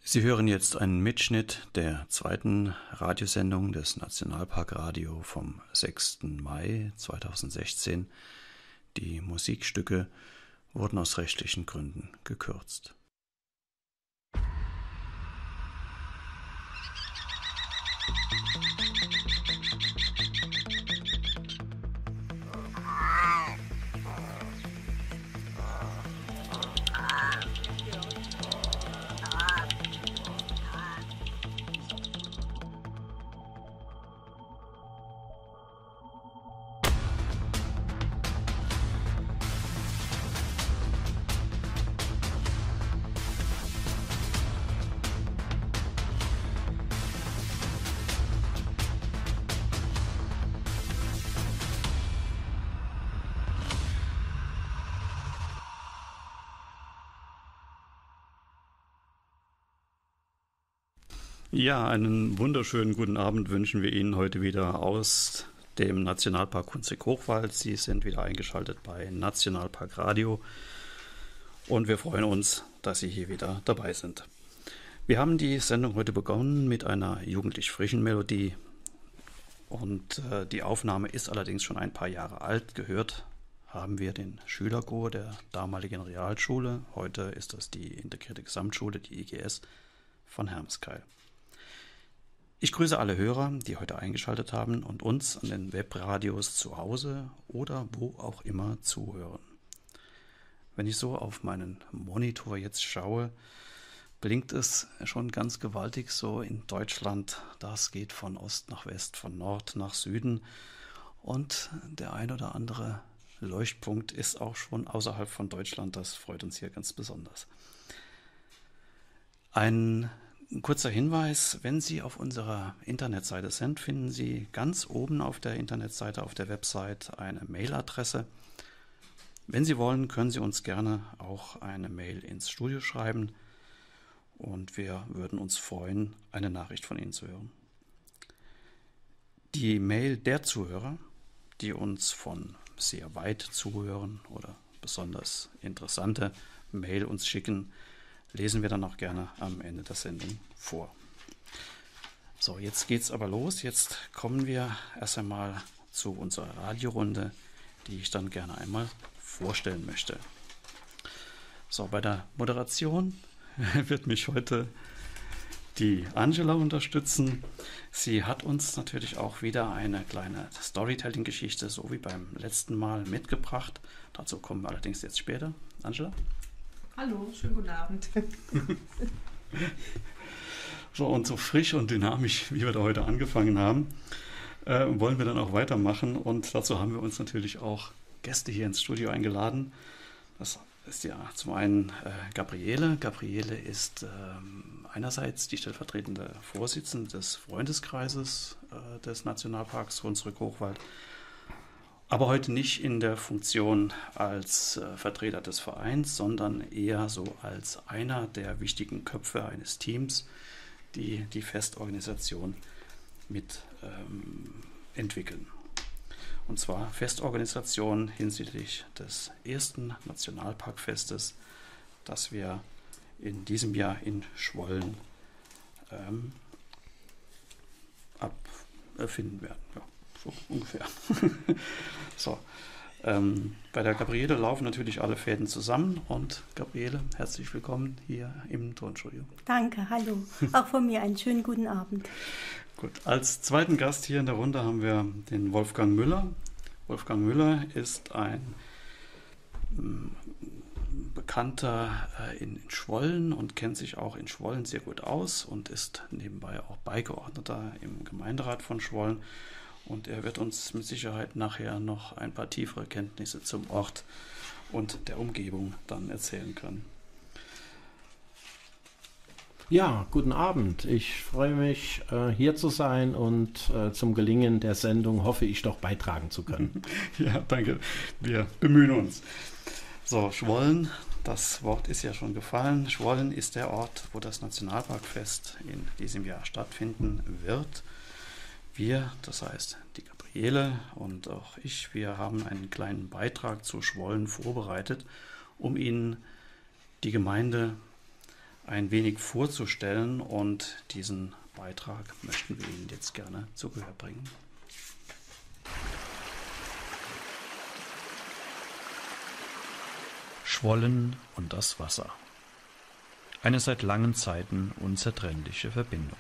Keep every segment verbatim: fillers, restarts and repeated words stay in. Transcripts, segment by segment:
Sie hören jetzt einen Mitschnitt der zweiten Radiosendung des Nationalparkradio vom sechsten Mai zweitausendsechzehn. Die Musikstücke wurden aus rechtlichen Gründen gekürzt. Ja, einen wunderschönen guten Abend wünschen wir Ihnen heute wieder aus dem Nationalpark Hunsrück-Hochwald. Sie sind wieder eingeschaltet bei Nationalpark Radio und wir freuen uns, dass Sie hier wieder dabei sind. Wir haben die Sendung heute begonnen mit einer jugendlich frischen Melodie und äh, die Aufnahme ist allerdings schon ein paar Jahre alt. Gehört haben wir den Schülerchor der damaligen Realschule. Heute ist das die Integrierte Gesamtschule, die I G S von Hermeskeil. Ich grüße alle Hörer, die heute eingeschaltet haben und uns an den Webradios zu Hause oder wo auch immer zuhören. Wenn ich so auf meinen Monitor jetzt schaue, blinkt es schon ganz gewaltig so in Deutschland. Das geht von Ost nach West, von Nord nach Süden und der ein oder andere Leuchtpunkt ist auch schon außerhalb von Deutschland. Das freut uns hier ganz besonders. Ein Ein kurzer Hinweis, wenn Sie auf unserer Internetseite sind, finden Sie ganz oben auf der Internetseite, auf der Website eine Mailadresse. Wenn Sie wollen, können Sie uns gerne auch eine Mail ins Studio schreiben und wir würden uns freuen, eine Nachricht von Ihnen zu hören. Die Mail der Zuhörer, die uns von sehr weit zuhören oder besonders interessante Mail uns schicken, lesen wir dann auch gerne am Ende der Sendung vor. So, jetzt geht's aber los. Jetzt kommen wir erst einmal zu unserer Radiorunde, die ich dann gerne einmal vorstellen möchte. So, bei der Moderation wird mich heute die Angela unterstützen. Sie hat uns natürlich auch wieder eine kleine Storytelling-Geschichte, so wie beim letzten Mal, mitgebracht. Dazu kommen wir allerdings jetzt später. Angela? Hallo, schönen guten Abend. So, und so frisch und dynamisch, wie wir da heute angefangen haben, äh, wollen wir dann auch weitermachen. Und dazu haben wir uns natürlich auch Gäste hier ins Studio eingeladen. Das ist ja zum einen äh, Gabriele. Gabriele ist äh, einerseits die stellvertretende Vorsitzende des Freundeskreises äh, des Nationalparks Hunsrück-Hochwald, aber heute nicht in der Funktion als äh, Vertreter des Vereins, sondern eher so als einer der wichtigen Köpfe eines Teams, die die Festorganisation mit ähm, entwickeln. Und zwar Festorganisation hinsichtlich des ersten Nationalparkfestes, das wir in diesem Jahr in Schwollen ähm, abfinden werden. Ja. So ungefähr. so, ähm, bei der Gabriele laufen natürlich alle Fäden zusammen und Gabriele, herzlich willkommen hier im Tonstudio. Danke, hallo. Auch von mir einen schönen guten Abend. Gut, als zweiten Gast hier in der Runde haben wir den Wolfgang Müller. Wolfgang Müller ist ein ähm, Bekannter äh, in, in Schwollen und kennt sich auch in Schwollen sehr gut aus und ist nebenbei auch Beigeordneter im Gemeinderat von Schwollen. Und er wird uns mit Sicherheit nachher noch ein paar tiefere Kenntnisse zum Ort und der Umgebung dann erzählen können. Ja, guten Abend. Ich freue mich, äh, hier zu sein und äh, zum Gelingen der Sendung hoffe ich doch beitragen zu können. Ja, danke. Wir bemühen uns. So, Schwollen, das Wort ist ja schon gefallen. Schwollen ist der Ort, wo das Nationalparkfest in diesem Jahr stattfinden wird. Wir, das heißt die Gabriele und auch ich, wir haben einen kleinen Beitrag zu Schwollen vorbereitet, um Ihnen die Gemeinde ein wenig vorzustellen, und diesen Beitrag möchten wir Ihnen jetzt gerne zu Gehör bringen. Schwollen und das Wasser. Eine seit langen Zeiten unzertrennliche Verbindung.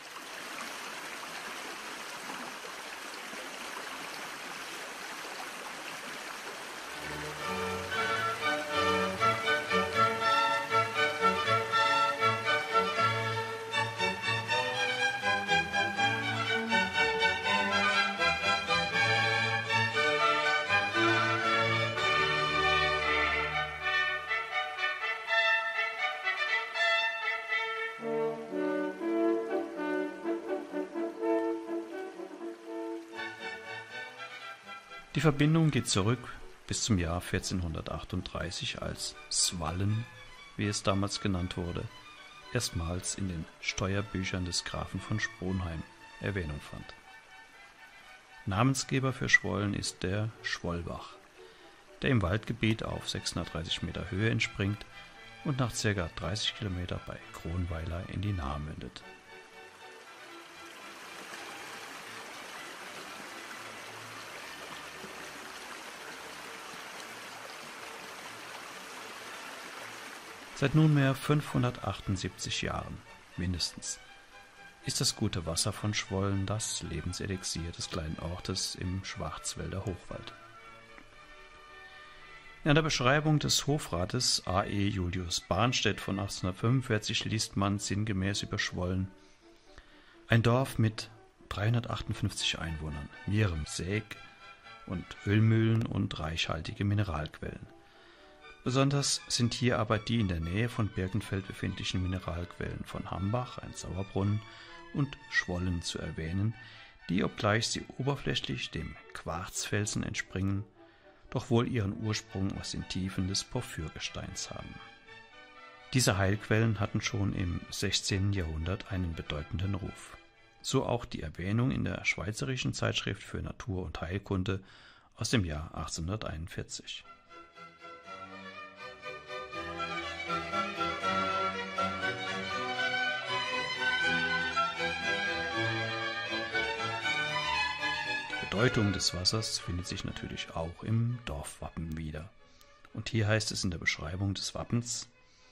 Die Verbindung geht zurück bis zum Jahr vierzehnhundertachtunddreißig, als Swallen, wie es damals genannt wurde, erstmals in den Steuerbüchern des Grafen von Sponheim Erwähnung fand. Namensgeber für Schwollen ist der Schwollbach, der im Waldgebiet auf sechshundertdreißig Meter Höhe entspringt und nach ca. dreißig Kilometer bei Kronweiler in die Nahe mündet. Seit nunmehr fünfhundertachtundsiebzig Jahren, mindestens, ist das gute Wasser von Schwollen das Lebenselixier des kleinen Ortes im Schwarzwälder Hochwald. In der Beschreibung des Hofrates A E Julius Barnstedt von achtzehnhundertfünfundvierzig liest man sinngemäß über Schwollen: ein Dorf mit dreihundertachtundfünfzig Einwohnern, mehreren Säg- und Ölmühlen und reichhaltige Mineralquellen. Besonders sind hier aber die in der Nähe von Birkenfeld befindlichen Mineralquellen von Hambach, ein Sauerbrunnen, und Schwollen zu erwähnen, die, obgleich sie oberflächlich dem Quarzfelsen entspringen, doch wohl ihren Ursprung aus den Tiefen des Porphyrgesteins haben. Diese Heilquellen hatten schon im sechzehnten Jahrhundert einen bedeutenden Ruf. So auch die Erwähnung in der Schweizerischen Zeitschrift für Natur- und Heilkunde aus dem Jahr achtzehnhunderteinundvierzig. Die Bedeutung des Wassers findet sich natürlich auch im Dorfwappen wieder. Und hier heißt es in der Beschreibung des Wappens: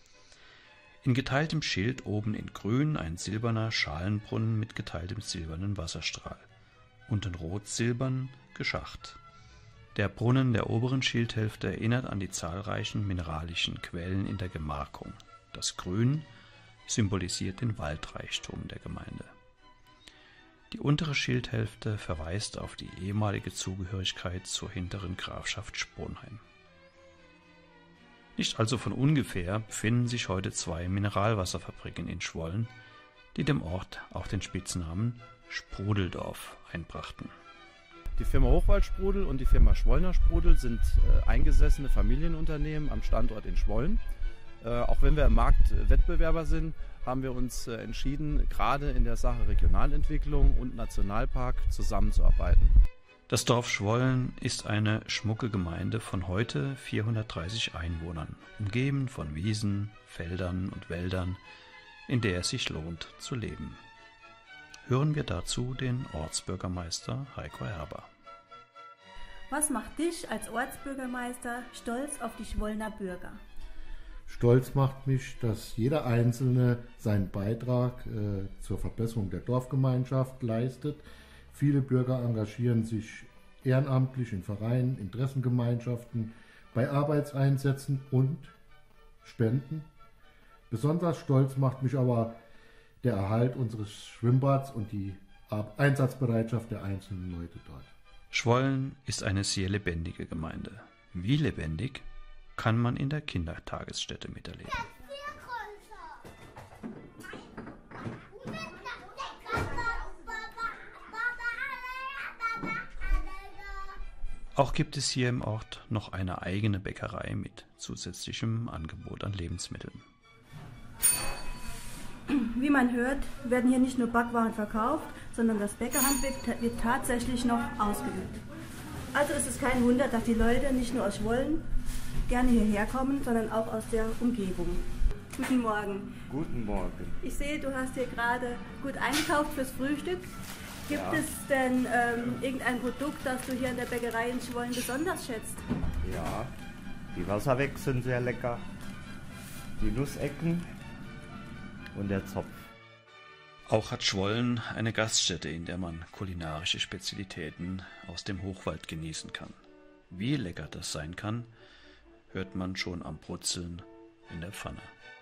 in geteiltem Schild oben in grün ein silberner Schalenbrunnen mit geteiltem silbernen Wasserstrahl, unten rot-silbern geschacht. Der Brunnen der oberen Schildhälfte erinnert an die zahlreichen mineralischen Quellen in der Gemarkung. Das Grün symbolisiert den Waldreichtum der Gemeinde. Die untere Schildhälfte verweist auf die ehemalige Zugehörigkeit zur hinteren Grafschaft Sponheim. Nicht also von ungefähr befinden sich heute zwei Mineralwasserfabriken in Schwollen, die dem Ort auch den Spitznamen Sprudeldorf einbrachten. Die Firma Hochwaldsprudel und die Firma Schwollner Sprudel sind äh, eingesessene Familienunternehmen am Standort in Schwollen. Äh, auch wenn wir im Markt äh, Wettbewerber sind, haben wir uns äh, entschieden, gerade in der Sache Regionalentwicklung und Nationalpark zusammenzuarbeiten. Das Dorf Schwollen ist eine schmucke Gemeinde von heute vierhundertdreißig Einwohnern, umgeben von Wiesen, Feldern und Wäldern, in der es sich lohnt zu leben. Hören wir dazu den Ortsbürgermeister Heiko Herber. Was macht dich als Ortsbürgermeister stolz auf die Schwollner Bürger? Stolz macht mich, dass jeder Einzelne seinen Beitrag äh, zur Verbesserung der Dorfgemeinschaft leistet. Viele Bürger engagieren sich ehrenamtlich in Vereinen, Interessengemeinschaften, bei Arbeitseinsätzen und Spenden. Besonders stolz macht mich aber der Erhalt unseres Schwimmbads und die Einsatzbereitschaft der einzelnen Leute dort. Schwollen ist eine sehr lebendige Gemeinde. Wie lebendig kann man in der Kindertagesstätte miterleben. Auch gibt es hier im Ort noch eine eigene Bäckerei mit zusätzlichem Angebot an Lebensmitteln. Wie man hört, werden hier nicht nur Backwaren verkauft, sondern das Bäckerhandwerk wird tatsächlich noch ausgeübt. Also ist es kein Wunder, dass die Leute nicht nur aus Schwollen gerne hierher kommen, sondern auch aus der Umgebung. Guten Morgen. Guten Morgen. Ich sehe, du hast hier gerade gut eingekauft fürs Frühstück. Gibt Ja. es denn ähm, irgendein Produkt, das du hier in der Bäckerei in Schwollen besonders schätzt? Ja, die Wasserweg sind sehr lecker. Die Nussecken und der Zopf. Auch hat Schwollen eine Gaststätte, in der man kulinarische Spezialitäten aus dem Hochwald genießen kann. Wie lecker das sein kann, hört man schon am Brutzeln in der Pfanne.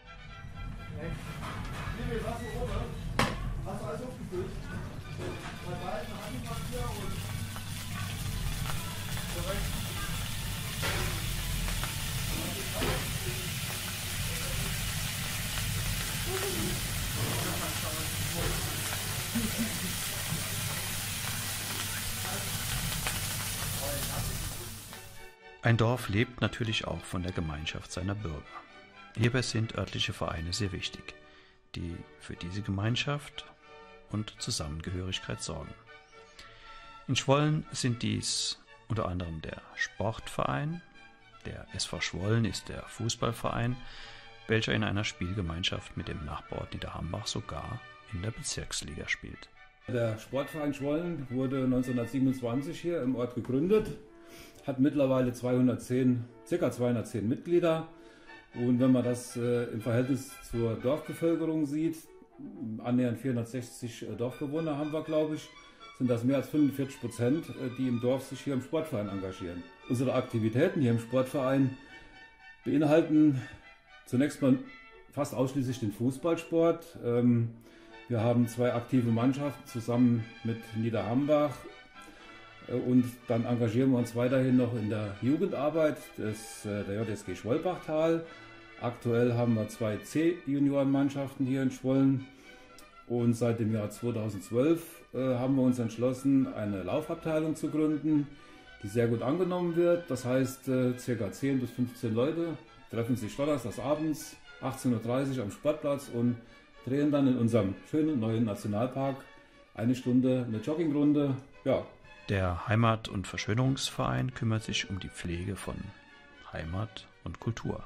Ein Dorf lebt natürlich auch von der Gemeinschaft seiner Bürger. Hierbei sind örtliche Vereine sehr wichtig, die für diese Gemeinschaft und Zusammengehörigkeit sorgen. In Schwollen sind dies unter anderem der Sportverein, der S V Schwollen ist der Fußballverein, welcher in einer Spielgemeinschaft mit dem Nachbarort Niederhambach sogar in der Bezirksliga spielt. Der Sportverein Schwollen wurde neunzehnhundertsiebenundzwanzig hier im Ort gegründet, hat mittlerweile zweihundertzehn, ca. zweihundertzehn Mitglieder. Und wenn man das äh, im Verhältnis zur Dorfbevölkerung sieht, annähernd vierhundertsechzig äh, Dorfbewohner haben wir, glaube ich, sind das mehr als fünfundvierzig Prozent, äh, die im Dorf sich hier im Sportverein engagieren. Unsere Aktivitäten hier im Sportverein beinhalten zunächst mal fast ausschließlich den Fußballsport. Ähm, wir haben zwei aktive Mannschaften zusammen mit Niederhambach. Und dann engagieren wir uns weiterhin noch in der Jugendarbeit des, der J S G Schwolbachtal. Aktuell haben wir zwei C-Juniorenmannschaften hier in Schwollen. Und seit dem Jahr zweitausendzwölf äh, haben wir uns entschlossen, eine Laufabteilung zu gründen, die sehr gut angenommen wird. Das heißt, äh, ca. zehn bis fünfzehn Leute treffen sich donnerstags abends, achtzehn Uhr dreißig am Sportplatz und drehen dann in unserem schönen neuen Nationalpark eine Stunde eine Joggingrunde. Ja. Der Heimat- und Verschönerungsverein kümmert sich um die Pflege von Heimat und Kultur.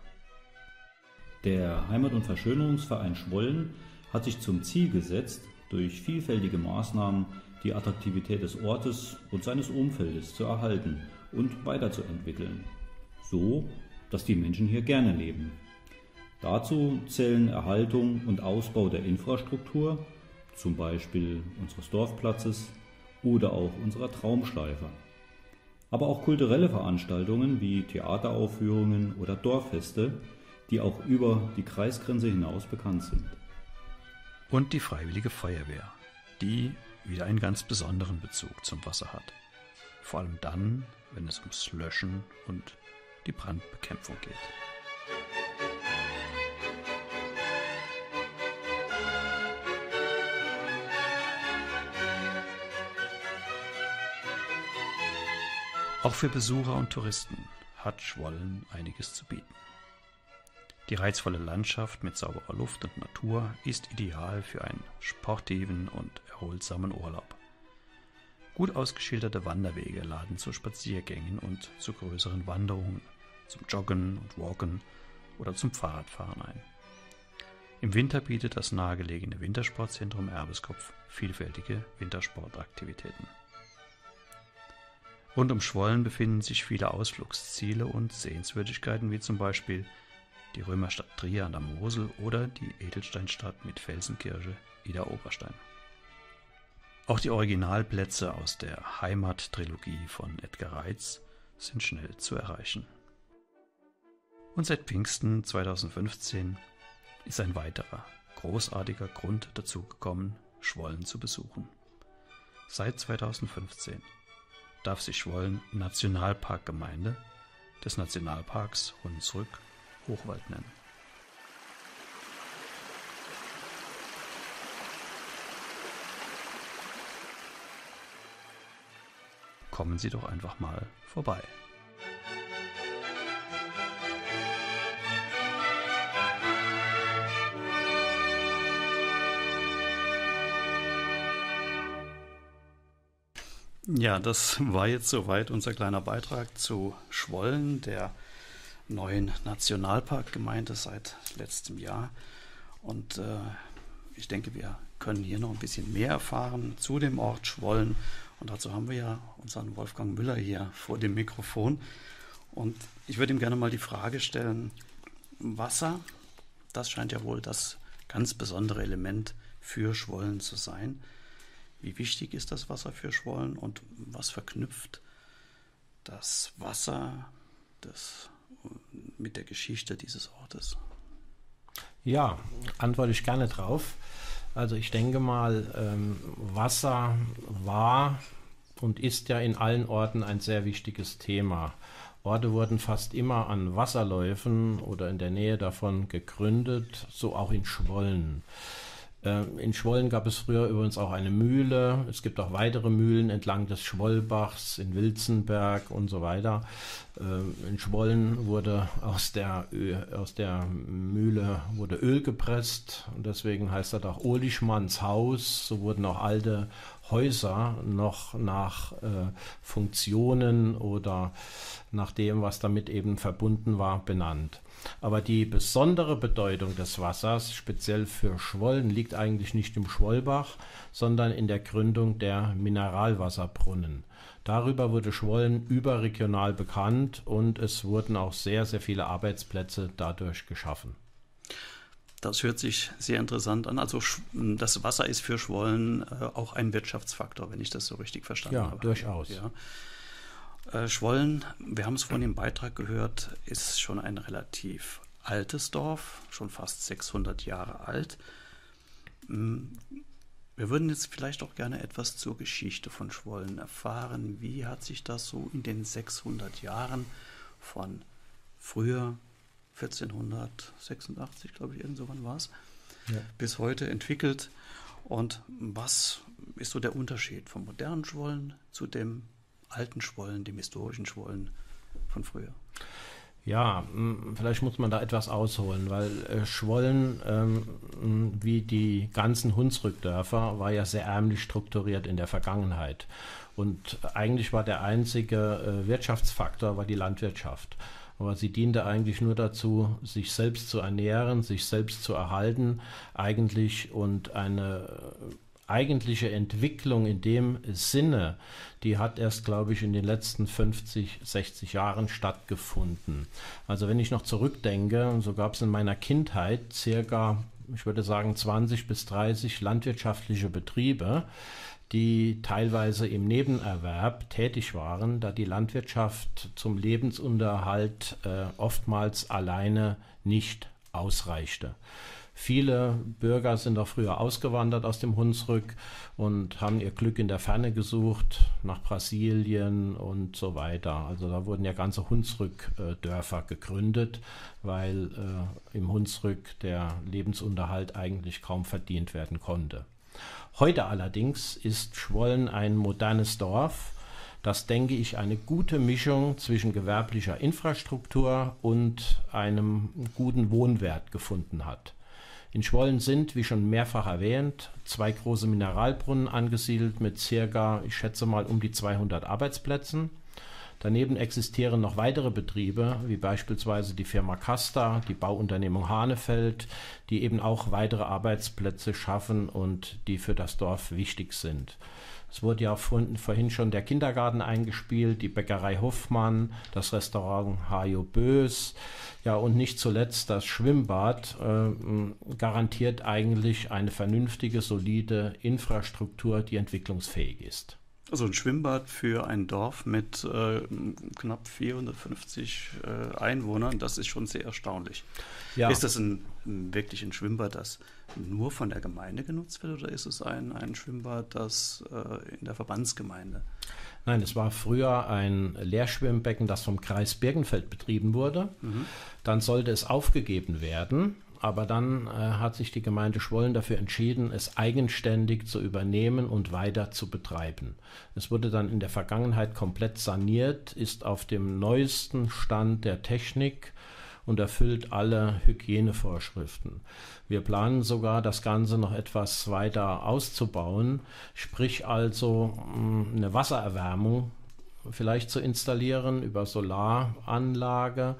Der Heimat- und Verschönerungsverein Schwollen hat sich zum Ziel gesetzt, durch vielfältige Maßnahmen die Attraktivität des Ortes und seines Umfeldes zu erhalten und weiterzuentwickeln, so dass die Menschen hier gerne leben. Dazu zählen Erhaltung und Ausbau der Infrastruktur, zum Beispiel unseres Dorfplatzes oder auch unserer Traumschleifer. Aber auch kulturelle Veranstaltungen wie Theateraufführungen oder Dorffeste, die auch über die Kreisgrenze hinaus bekannt sind. Und die Freiwillige Feuerwehr, die wieder einen ganz besonderen Bezug zum Wasser hat. Vor allem dann, wenn es ums Löschen und die Brandbekämpfung geht. Auch für Besucher und Touristen hat Schwollen einiges zu bieten. Die reizvolle Landschaft mit sauberer Luft und Natur ist ideal für einen sportiven und erholsamen Urlaub. Gut ausgeschilderte Wanderwege laden zu Spaziergängen und zu größeren Wanderungen, zum Joggen und Walken oder zum Fahrradfahren ein. Im Winter bietet das nahegelegene Wintersportzentrum Erbeskopf vielfältige Wintersportaktivitäten. Rund um Schwollen befinden sich viele Ausflugsziele und Sehenswürdigkeiten wie zum Beispiel die Römerstadt Trier an der Mosel oder die Edelsteinstadt mit Felsenkirche Idar-Oberstein. Auch die Originalplätze aus der Heimat-Trilogie von Edgar Reitz sind schnell zu erreichen. Und seit Pfingsten zweitausendfünfzehn ist ein weiterer, großartiger Grund dazugekommen, Schwollen zu besuchen. Seit zweitausendfünfzehn darf sich Schwollen Nationalparkgemeinde des Nationalparks Hunsrück-Hochwald nennen. Kommen Sie doch einfach mal vorbei. Ja, das war jetzt soweit unser kleiner Beitrag zu Schwollen, der neuen Nationalparkgemeinde seit letztem Jahr. Und äh, ich denke, wir können hier noch ein bisschen mehr erfahren zu dem Ort Schwollen. Und dazu haben wir ja unseren Wolfgang Müller hier vor dem Mikrofon. Und ich würde ihm gerne mal die Frage stellen, Wasser, das scheint ja wohl das ganz besondere Element für Schwollen zu sein. Wie wichtig ist das Wasser für Schwollen und was verknüpft das Wasser das, mit der Geschichte dieses Ortes? Ja, antworte ich gerne drauf. Also ich denke mal, ähm, Wasser war und ist ja in allen Orten ein sehr wichtiges Thema. Orte wurden fast immer an Wasserläufen oder in der Nähe davon gegründet, so auch in Schwollen. In Schwollen gab es früher übrigens auch eine Mühle. Es gibt auch weitere Mühlen entlang des Schwollbachs in Wilzenberg und so weiter. In Schwollen wurde aus der, aus der Mühle wurde Öl gepresst und deswegen heißt das auch Olischmanns Haus. So wurden auch alte Häuser noch nach äh, Funktionen oder nach dem, was damit eben verbunden war, benannt. Aber die besondere Bedeutung des Wassers, speziell für Schwollen, liegt eigentlich nicht im Schwollbach, sondern in der Gründung der Mineralwasserbrunnen. Darüber wurde Schwollen überregional bekannt und es wurden auch sehr, sehr viele Arbeitsplätze dadurch geschaffen. Das hört sich sehr interessant an. Also das Wasser ist für Schwollen äh, auch ein Wirtschaftsfaktor, wenn ich das so richtig verstanden ja, habe. Ja, durchaus. Ja. Äh, Schwollen, wir haben es vorhin im Beitrag gehört, ist schon ein relativ altes Dorf, schon fast sechshundert Jahre alt. Wir würden jetzt vielleicht auch gerne etwas zur Geschichte von Schwollen erfahren. Wie hat sich das so in den sechshundert Jahren von früher vierzehnhundertsechsundachtzig, glaube ich, irgend so wann war es, ja. bis heute entwickelt? Und was ist so der Unterschied vom modernen Schwollen zu dem alten Schwollen, dem historischen Schwollen von früher? Ja, vielleicht muss man da etwas ausholen, weil äh, Schwollen, ähm, wie die ganzen Hunsrückdörfer, war ja sehr ärmlich strukturiert in der Vergangenheit. Und eigentlich war der einzige äh, Wirtschaftsfaktor war die Landwirtschaft. Aber sie diente eigentlich nur dazu, sich selbst zu ernähren, sich selbst zu erhalten eigentlich und eine eigentliche Entwicklung in dem Sinne, die hat erst, glaube ich, in den letzten fünfzig, sechzig Jahren stattgefunden. Also wenn ich noch zurückdenke, so gab es in meiner Kindheit circa, ich würde sagen, zwanzig bis dreißig landwirtschaftliche Betriebe, die teilweise im Nebenerwerb tätig waren, da die Landwirtschaft zum Lebensunterhalt äh, oftmals alleine nicht ausreichte. Viele Bürger sind auch früher ausgewandert aus dem Hunsrück und haben ihr Glück in der Ferne gesucht, nach Brasilien und so weiter. Also da wurden ja ganze Hunsrück-Dörfer gegründet, weil äh, im Hunsrück der Lebensunterhalt eigentlich kaum verdient werden konnte. Heute allerdings ist Schwollen ein modernes Dorf, das, denke ich, eine gute Mischung zwischen gewerblicher Infrastruktur und einem guten Wohnwert gefunden hat. In Schwollen sind, wie schon mehrfach erwähnt, zwei große Mineralbrunnen angesiedelt mit circa, ich schätze mal, um die zweihundert Arbeitsplätzen. Daneben existieren noch weitere Betriebe, wie beispielsweise die Firma Casta, die Bauunternehmung Hanefeld, die eben auch weitere Arbeitsplätze schaffen und die für das Dorf wichtig sind. Es wurde ja vorhin schon der Kindergarten eingespielt, die Bäckerei Hoffmann, das Restaurant Hajo Bös, ja und nicht zuletzt das Schwimmbad äh, garantiert eigentlich eine vernünftige, solide Infrastruktur, die entwicklungsfähig ist. Also ein Schwimmbad für ein Dorf mit äh, knapp vierhundertfünfzig äh, Einwohnern, das ist schon sehr erstaunlich. Ja. Ist das ein, wirklich ein Schwimmbad, das nur von der Gemeinde genutzt wird, oder ist es ein, ein Schwimmbad, das äh, in der Verbandsgemeinde? Nein, es war früher ein Leerschwimmbecken, das vom Kreis Birkenfeld betrieben wurde. Mhm. Dann sollte es aufgegeben werden. Aber dann äh, hat sich die Gemeinde Schwollen dafür entschieden, es eigenständig zu übernehmen und weiter zu betreiben. Es wurde dann in der Vergangenheit komplett saniert, ist auf dem neuesten Stand der Technik und erfüllt alle Hygienevorschriften. Wir planen sogar, das Ganze noch etwas weiter auszubauen, sprich also mh, eine Wassererwärmung vielleicht zu installieren über Solaranlage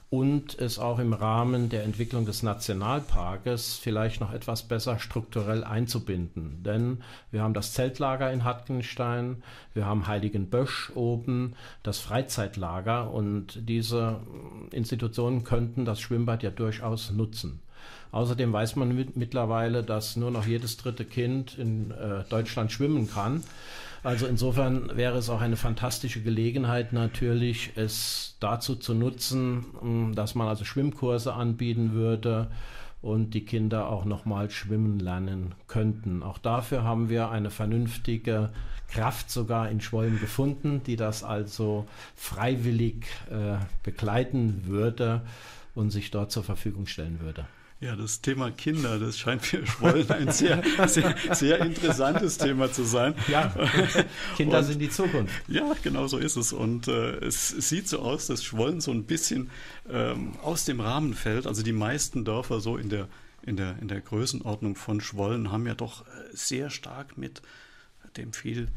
und es auch im Rahmen der Entwicklung des Nationalparkes vielleicht noch etwas besser strukturell einzubinden. Denn wir haben das Zeltlager in Hattgenstein, wir haben Heiligenbösch oben, das Freizeitlager, und diese Institutionen könnten das Schwimmbad ja durchaus nutzen. Außerdem weiß man mit, mittlerweile, dass nur noch jedes dritte Kind in äh, Deutschland schwimmen kann. Also insofern wäre es auch eine fantastische Gelegenheit natürlich, es dazu zu nutzen, dass man also Schwimmkurse anbieten würde und die Kinder auch nochmal schwimmen lernen könnten. Auch dafür haben wir eine vernünftige Kraft sogar in Schwollen gefunden, die das also freiwillig äh, begleiten würde und sich dort zur Verfügung stellen würde. Ja, das Thema Kinder, das scheint für Schwollen ein sehr, sehr, sehr interessantes Thema zu sein. Ja, Kinder und, sind die Zukunft. Ja, genau so ist es. Und äh, es sieht so aus, dass Schwollen so ein bisschen ähm, aus dem Rahmen fällt. Also die meisten Dörfer so in der, in der, in der Größenordnung von Schwollen haben ja doch sehr stark mit dem viel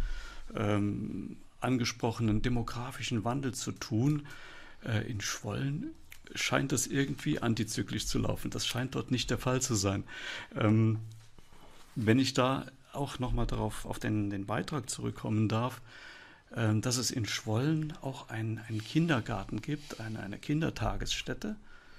ähm, angesprochenen demografischen Wandel zu tun. Äh, in Schwollen scheint das irgendwie antizyklisch zu laufen. Das scheint dort nicht der Fall zu sein. Ähm, wenn ich da auch nochmal darauf auf den, den Beitrag zurückkommen darf, ähm, dass es in Schwollen auch einen Kindergarten gibt, eine, eine Kindertagesstätte.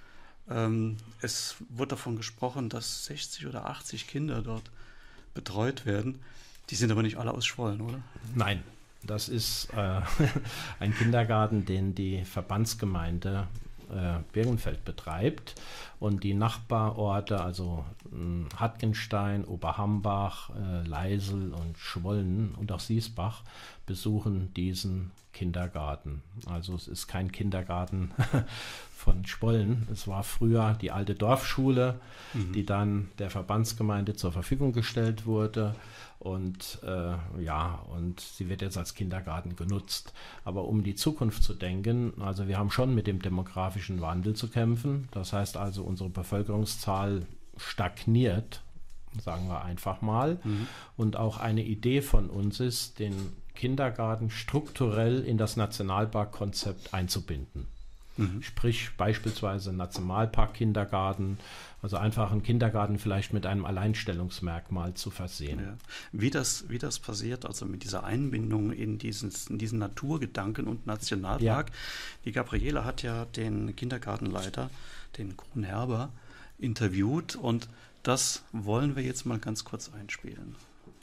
Ähm, es wird davon gesprochen, dass sechzig oder achtzig Kinder dort betreut werden. Die sind aber nicht alle aus Schwollen, oder? Nein. Das ist äh, ein Kindergarten, den die Verbandsgemeinde Birkenfeld betreibt, und die Nachbarorte, also äh, Hattgenstein, Oberhambach, äh, Leisel und Schwollen und auch Siesbach, besuchen diesen Kindergarten. Also es ist kein Kindergarten von Schwollen. Es war früher die alte Dorfschule, mhm. die dann der Verbandsgemeinde zur Verfügung gestellt wurde. Und äh, ja, und sie wird jetzt als Kindergarten genutzt. Aber um die Zukunft zu denken, also wir haben schon mit dem demografischen Wandel zu kämpfen. Das heißt also, unsere Bevölkerungszahl stagniert, sagen wir einfach mal. Mhm. Und auch eine Idee von uns ist, den Kindergarten strukturell in das Nationalparkkonzept einzubinden. Mhm. Sprich beispielsweise Nationalpark-Kindergarten, also einfach einen Kindergarten vielleicht mit einem Alleinstellungsmerkmal zu versehen. Ja. Wie das, wie das passiert, also mit dieser Einbindung in diesen, in diesen Naturgedanken und Nationalpark. Ja. Die Gabriele hat ja den Kindergartenleiter, den Grunherber, interviewt, und das wollen wir jetzt mal ganz kurz einspielen.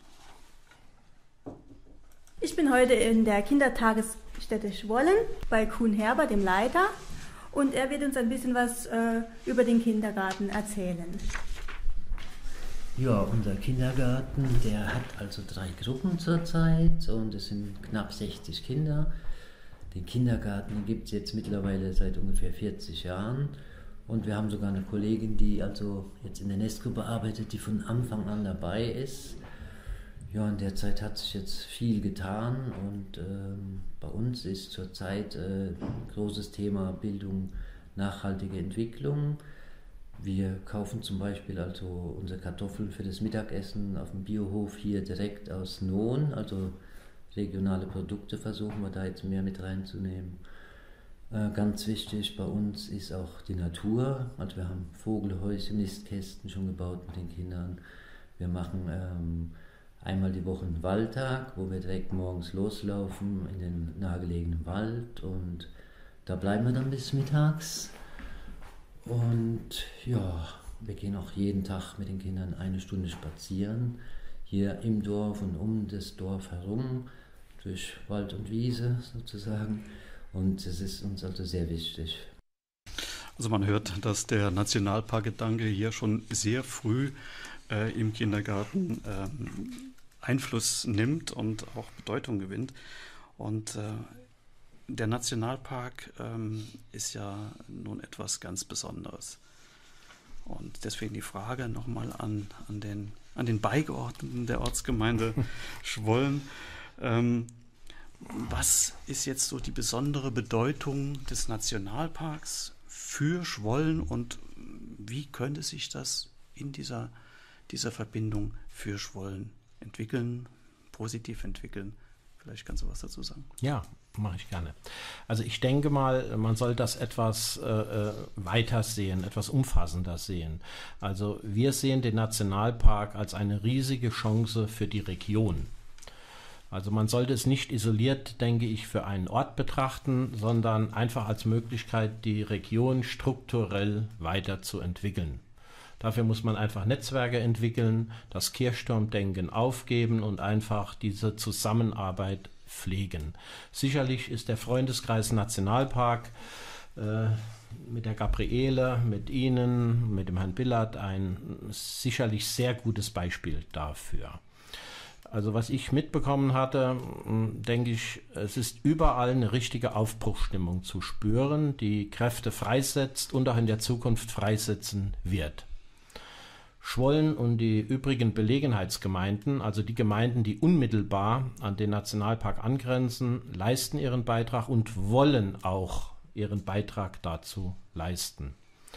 Ich bin heute in der Kindertagesstätte Schwollen bei Kuhn Herber, dem Leiter, und er wird uns ein bisschen was äh, über den Kindergarten erzählen. Ja, unser Kindergarten, der hat also drei Gruppen zurzeit und es sind knapp sechzig Kinder. Den Kindergarten gibt es jetzt mittlerweile seit ungefähr vierzig Jahren, und wir haben sogar eine Kollegin, die also jetzt in der Nestgruppe arbeitet, die von Anfang an dabei ist. Ja, in der Zeit hat sich jetzt viel getan, und ähm, bei uns ist zurzeit äh, ein großes Thema Bildung, nachhaltige Entwicklung. Wir kaufen zum Beispiel also unsere Kartoffeln für das Mittagessen auf dem Biohof hier direkt aus Nohn, also regionale Produkte versuchen wir da jetzt mehr mit reinzunehmen. Äh, ganz wichtig bei uns ist auch die Natur, also wir haben Vogelhäuschen, Nistkästen schon gebaut mit den Kindern. Wir machen ähm, einmal die Woche einen Waldtag, wo wir direkt morgens loslaufen in den nahegelegenen Wald, und da bleiben wir dann bis mittags. Und ja, wir gehen auch jeden Tag mit den Kindern eine Stunde spazieren, hier im Dorf und um das Dorf herum, durch Wald und Wiese sozusagen. Und das ist uns also sehr wichtig. Also man hört, dass der Nationalparkgedanke hier schon sehr früh äh, im Kindergarten ähm, Einfluss nimmt und auch Bedeutung gewinnt. Und äh, der Nationalpark ähm, ist ja nun etwas ganz Besonderes. Und deswegen die Frage nochmal an, an, den, an den Beigeordneten der Ortsgemeinde Schwollen. Ähm, was ist jetzt so die besondere Bedeutung des Nationalparks für Schwollen, und wie könnte sich das in dieser, dieser Verbindung für Schwollen entwickeln, positiv entwickeln? Vielleicht kannst du was dazu sagen. Ja, mache ich gerne. Also ich denke mal, man soll das etwas äh, weiter sehen, etwas umfassender sehen. Also wir sehen den Nationalpark als eine riesige Chance für die Region. Also man sollte es nicht isoliert, denke ich, für einen Ort betrachten, sondern einfach als Möglichkeit, die Region strukturell weiterzuentwickeln. Dafür muss man einfach Netzwerke entwickeln, das Kirchturmdenken aufgeben und einfach diese Zusammenarbeit pflegen. Sicherlich ist der Freundeskreis Nationalpark äh, mit der Gabriele, mit Ihnen, mit dem Herrn Billard ein sicherlich sehr gutes Beispiel dafür. Also was ich mitbekommen hatte, denke ich, es ist überall eine richtige Aufbruchsstimmung zu spüren, die Kräfte freisetzt und auch in der Zukunft freisetzen wird. Schwollen und die übrigen Belegenheitsgemeinden, also die Gemeinden, die unmittelbar an den Nationalpark angrenzen, leisten ihren Beitrag und wollen auch ihren Beitrag dazu leisten.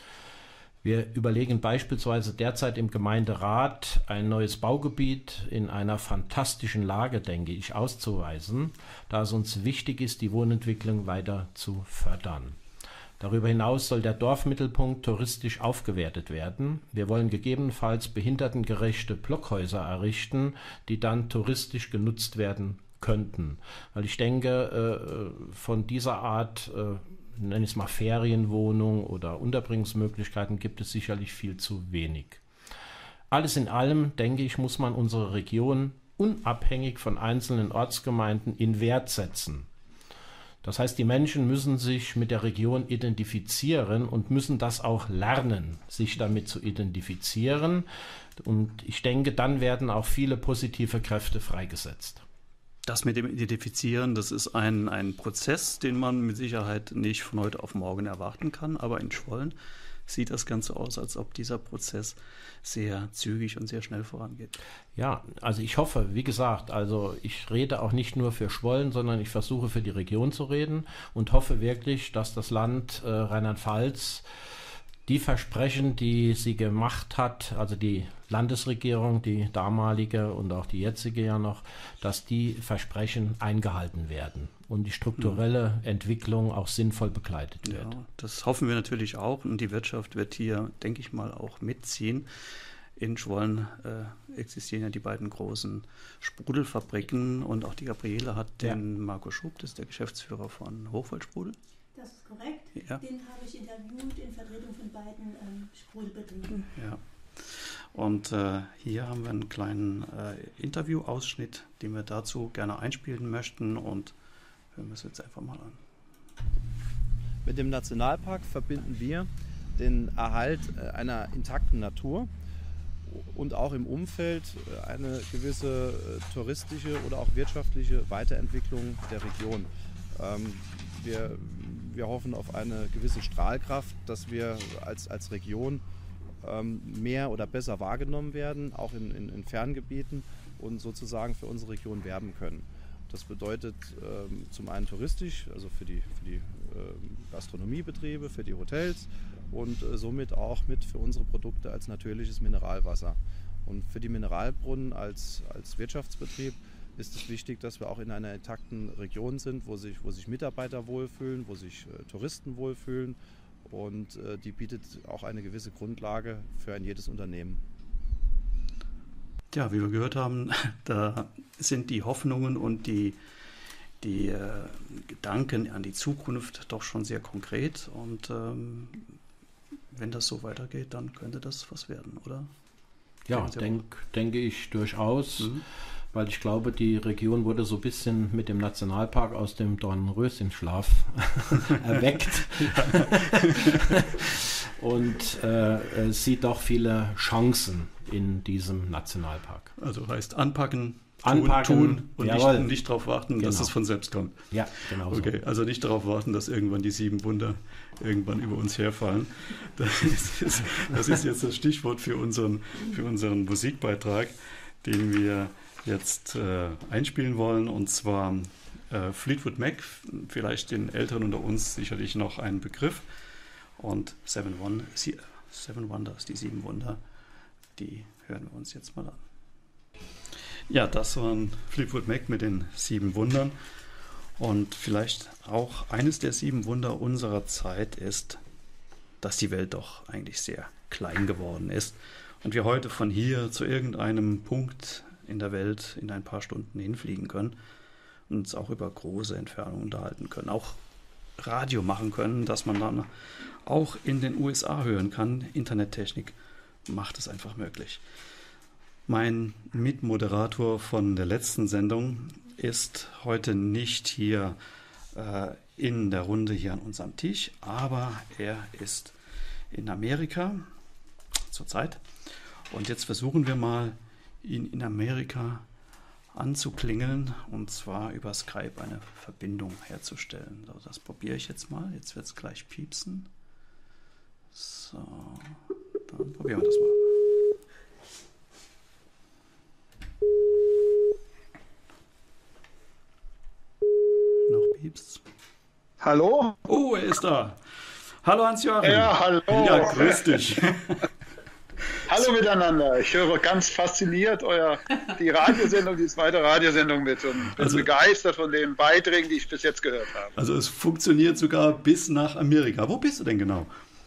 Wir überlegen beispielsweise derzeit im Gemeinderat ein neues Baugebiet in einer fantastischen Lage, denke ich, auszuweisen, da es uns wichtig ist, die Wohnentwicklung weiter zu fördern. Darüber hinaus soll der Dorfmittelpunkt touristisch aufgewertet werden. Wir wollen gegebenenfalls behindertengerechte Blockhäuser errichten, die dann touristisch genutzt werden könnten. Weil ich denke, von dieser Art, nenne ich es mal Ferienwohnung oder Unterbringungsmöglichkeiten, gibt es sicherlich viel zu wenig. Alles in allem, denke ich, muss man unsere Region unabhängig von einzelnen Ortsgemeinden in Wert setzen. Das heißt, die Menschen müssen sich mit der Region identifizieren und müssen das auch lernen, sich damit zu identifizieren. Und ich denke, dann werden auch viele positive Kräfte freigesetzt. Das mit dem Identifizieren, das ist ein, ein Prozess, den man mit Sicherheit nicht von heute auf morgen erwarten kann. Aber in Schwollen sieht das Ganze aus, als ob dieser Prozess sehr zügig und sehr schnell vorangeht. Ja, also ich hoffe, wie gesagt, also ich rede auch nicht nur für Schwollen, sondern ich versuche für die Region zu reden und hoffe wirklich, dass das Land äh, Rheinland-Pfalz die Versprechen, die sie gemacht hat, also die Landesregierung, die damalige und auch die jetzige ja noch, dass die Versprechen eingehalten werden und die strukturelle mhm. Entwicklung auch sinnvoll begleitet wird. Ja, das hoffen wir natürlich auch und die Wirtschaft wird hier, denke ich mal, auch mitziehen. In Schwollen äh, existieren ja die beiden großen Sprudelfabriken und auch die Gabriele hat ja. den Marco Schub, das ist der Geschäftsführer von Hochwaldsprudel. Das ist korrekt. Ja. Den habe ich interviewt in Vertretung von beiden ähm, Sprudelbetrieben. Ja. Und äh, hier haben wir einen kleinen äh, Interviewausschnitt, den wir dazu gerne einspielen möchten und hören wir es jetzt einfach mal an. Mit dem Nationalpark verbinden wir den Erhalt einer intakten Natur und auch im Umfeld eine gewisse touristische oder auch wirtschaftliche Weiterentwicklung der Region. Ähm, wir, wir hoffen auf eine gewisse Strahlkraft, dass wir als, als Region ähm, mehr oder besser wahrgenommen werden, auch in, in, in Ferngebieten und sozusagen für unsere Region werben können. Das bedeutet ähm, zum einen touristisch, also für die, für die ähm, Gastronomiebetriebe, für die Hotels und äh, somit auch mit für unsere Produkte als natürliches Mineralwasser. Und für die Mineralbrunnen als, als Wirtschaftsbetrieb ist es wichtig, dass wir auch in einer intakten Region sind, wo sich, wo sich Mitarbeiter wohlfühlen, wo sich äh, Touristen wohlfühlen und äh, die bietet auch eine gewisse Grundlage für ein jedes Unternehmen. Ja, wie wir gehört haben, da sind die Hoffnungen und die, die äh, Gedanken an die Zukunft doch schon sehr konkret. Und ähm, wenn das so weitergeht, dann könnte das was werden, oder? Ja, denk, denke ich durchaus, mhm. weil ich glaube, die Region wurde so ein bisschen mit dem Nationalpark aus dem Dornenröschenschlaf erweckt. Und äh, sieht doch viele Chancen in diesem Nationalpark. Also heißt anpacken, anpacken tun, tun und jawohl. nicht, nicht darauf warten, genau. dass es von selbst kommt. Ja, genau. Okay, so. Also nicht darauf warten, dass irgendwann die sieben Wunder irgendwann über uns herfallen. Das ist, das ist jetzt das Stichwort für unseren, für unseren Musikbeitrag, den wir jetzt äh, einspielen wollen. Und zwar äh, Fleetwood Mac, vielleicht den Älteren unter uns sicherlich noch ein Begriff. Und Seven, Wonder, Seven Wonders, die sieben Wunder, die hören wir uns jetzt mal an. Ja, das waren Fleetwood Mac mit den sieben Wundern. Und vielleicht auch eines der sieben Wunder unserer Zeit ist, dass die Welt doch eigentlich sehr klein geworden ist und wir heute von hier zu irgendeinem Punkt in der Welt in ein paar Stunden hinfliegen können und uns auch über große Entfernungen unterhalten können. Auch Radio machen können, dass man dann auch in den U S A hören kann. Internettechnik macht es einfach möglich. Mein Mitmoderator von der letzten Sendung ist heute nicht hier äh, in der Runde hier an unserem Tisch, aber er ist in Amerika zurzeit. Und jetzt versuchen wir mal, ihn in Amerika anzuklingeln und zwar über Skype eine Verbindung herzustellen. So, das probiere ich jetzt mal. Jetzt wird es gleich piepsen. So, dann probieren wir das mal. Noch piepst. Hallo? Oh, er ist da. Hallo Hans-Joachim. Ja, hallo. Ja, grüß dich. Hallo miteinander. Ich höre ganz fasziniert euer, die Radiosendung, die zweite Radiosendung mit und bin also, begeistert von den Beiträgen, die ich bis jetzt gehört habe. Also es funktioniert sogar bis nach Amerika. Wo bist du denn genau?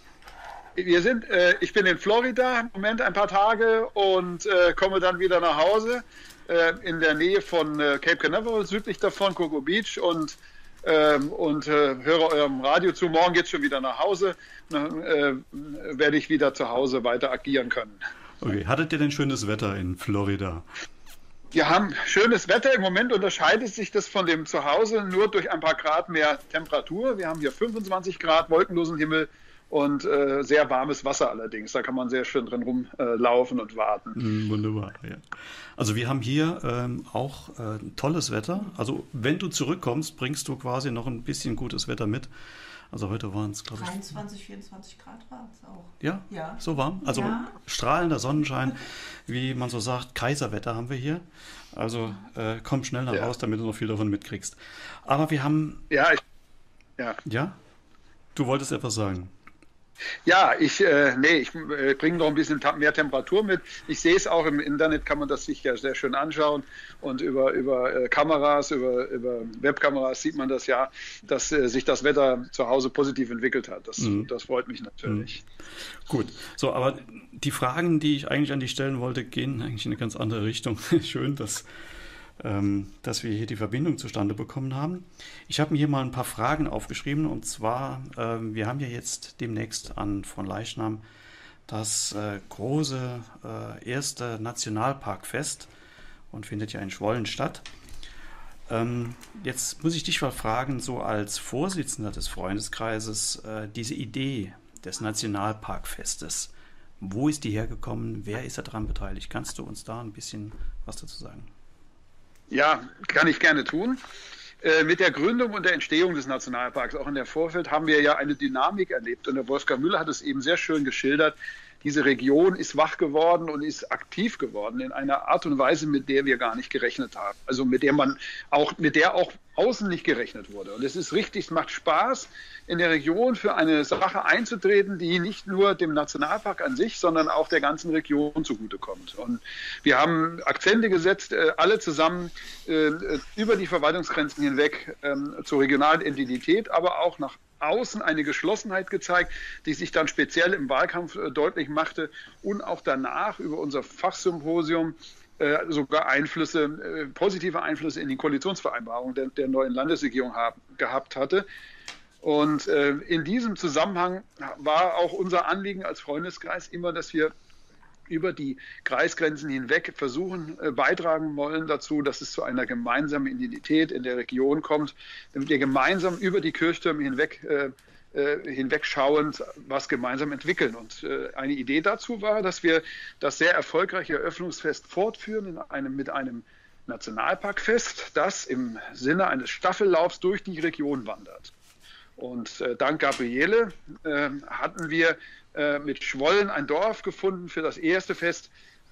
Wir sind, äh, ich bin in Florida im Moment ein paar Tage und äh, komme dann wieder nach Hause äh, in der Nähe von äh, Cape Canaveral, südlich davon, Cocoa Beach und Ähm, und äh, höre eurem Radio zu. Morgen geht es schon wieder nach Hause. Dann äh, werde ich wieder zu Hause weiter agieren können. Okay, hattet ihr denn schönes Wetter in Florida? Wir haben schönes Wetter. Im Moment unterscheidet sich das von dem Zuhause nur durch ein paar Grad mehr Temperatur. Wir haben hier fünfundzwanzig Grad, wolkenlosen Himmel und äh, sehr warmes Wasser allerdings. Da kann man sehr schön drin rumlaufen äh, und warten. Mm, wunderbar, ja. Also wir haben hier ähm, auch äh, tolles Wetter. Also wenn du zurückkommst, bringst du quasi noch ein bisschen gutes Wetter mit. Also heute waren es, glaube ich... dreiundzwanzig, vierundzwanzig Grad war es auch. Ja? Ja. So warm? Also ja. Strahlender Sonnenschein, wie man so sagt, Kaiserwetter haben wir hier. Also äh, komm schnell nach ja. Hause, damit du noch viel davon mitkriegst. Aber wir haben... Ja, ich... Ja? Ja? Du wolltest etwas sagen. Ja, ich, äh, nee, ich äh, bringe noch ein bisschen mehr Temperatur mit. Ich sehe es auch im Internet, kann man das sich ja sehr schön anschauen. Und über, über äh, Kameras, über, über Webkameras sieht man das ja, dass äh, sich das Wetter zu Hause positiv entwickelt hat. Das, mhm. das freut mich natürlich. Mhm. Gut, so, aber die Fragen, die ich eigentlich an dich stellen wollte, gehen eigentlich in eine ganz andere Richtung. Schön, dass... dass wir hier die Verbindung zustande bekommen haben. Ich habe mir hier mal ein paar Fragen aufgeschrieben und zwar, äh, wir haben ja jetzt demnächst an Fronleichnam das äh, große äh, erste Nationalparkfest und findet ja in Schwollen statt. Ähm, jetzt muss ich dich mal fragen, so als Vorsitzender des Freundeskreises, äh, diese Idee des Nationalparkfestes, wo ist die hergekommen, wer ist daran beteiligt? Kannst du uns da ein bisschen was dazu sagen? Ja, kann ich gerne tun. Äh, mit der Gründung und der Entstehung des Nationalparks, auch in der Vorfeld, haben wir ja eine Dynamik erlebt. Und der Wolfgang Müller hat es eben sehr schön geschildert. Diese Region ist wach geworden und ist aktiv geworden in einer Art und Weise, mit der wir gar nicht gerechnet haben. Also mit der man auch, mit der auch außen nicht gerechnet wurde. Und es ist richtig, es macht Spaß, in der Region für eine Sache einzutreten, die nicht nur dem Nationalpark an sich, sondern auch der ganzen Region zugutekommt. Und wir haben Akzente gesetzt, alle zusammen über die Verwaltungsgrenzen hinweg zur regionalen Identität, aber auch nach außen eine Geschlossenheit gezeigt, die sich dann speziell im Wahlkampf deutlich machte und auch danach über unser Fachsymposium äh, sogar Einflüsse, äh, positive Einflüsse in die Koalitionsvereinbarung der, der neuen Landesregierung haben, gehabt hatte. Und äh, in diesem Zusammenhang war auch unser Anliegen als Freundeskreis immer, dass wir über die Kreisgrenzen hinweg versuchen, äh, beitragen wollen dazu, dass es zu einer gemeinsamen Identität in der Region kommt, damit wir gemeinsam über die Kirchtürme hinweg, äh, äh, hinwegschauend was gemeinsam entwickeln. Und äh, eine Idee dazu war, dass wir das sehr erfolgreiche Eröffnungsfest fortführen in einem, mit einem Nationalparkfest, das im Sinne eines Staffellaufs durch die Region wandert. Und äh, dank Gabriele äh, hatten wir äh, mit Schwollen ein Dorf gefunden für das erste Fest,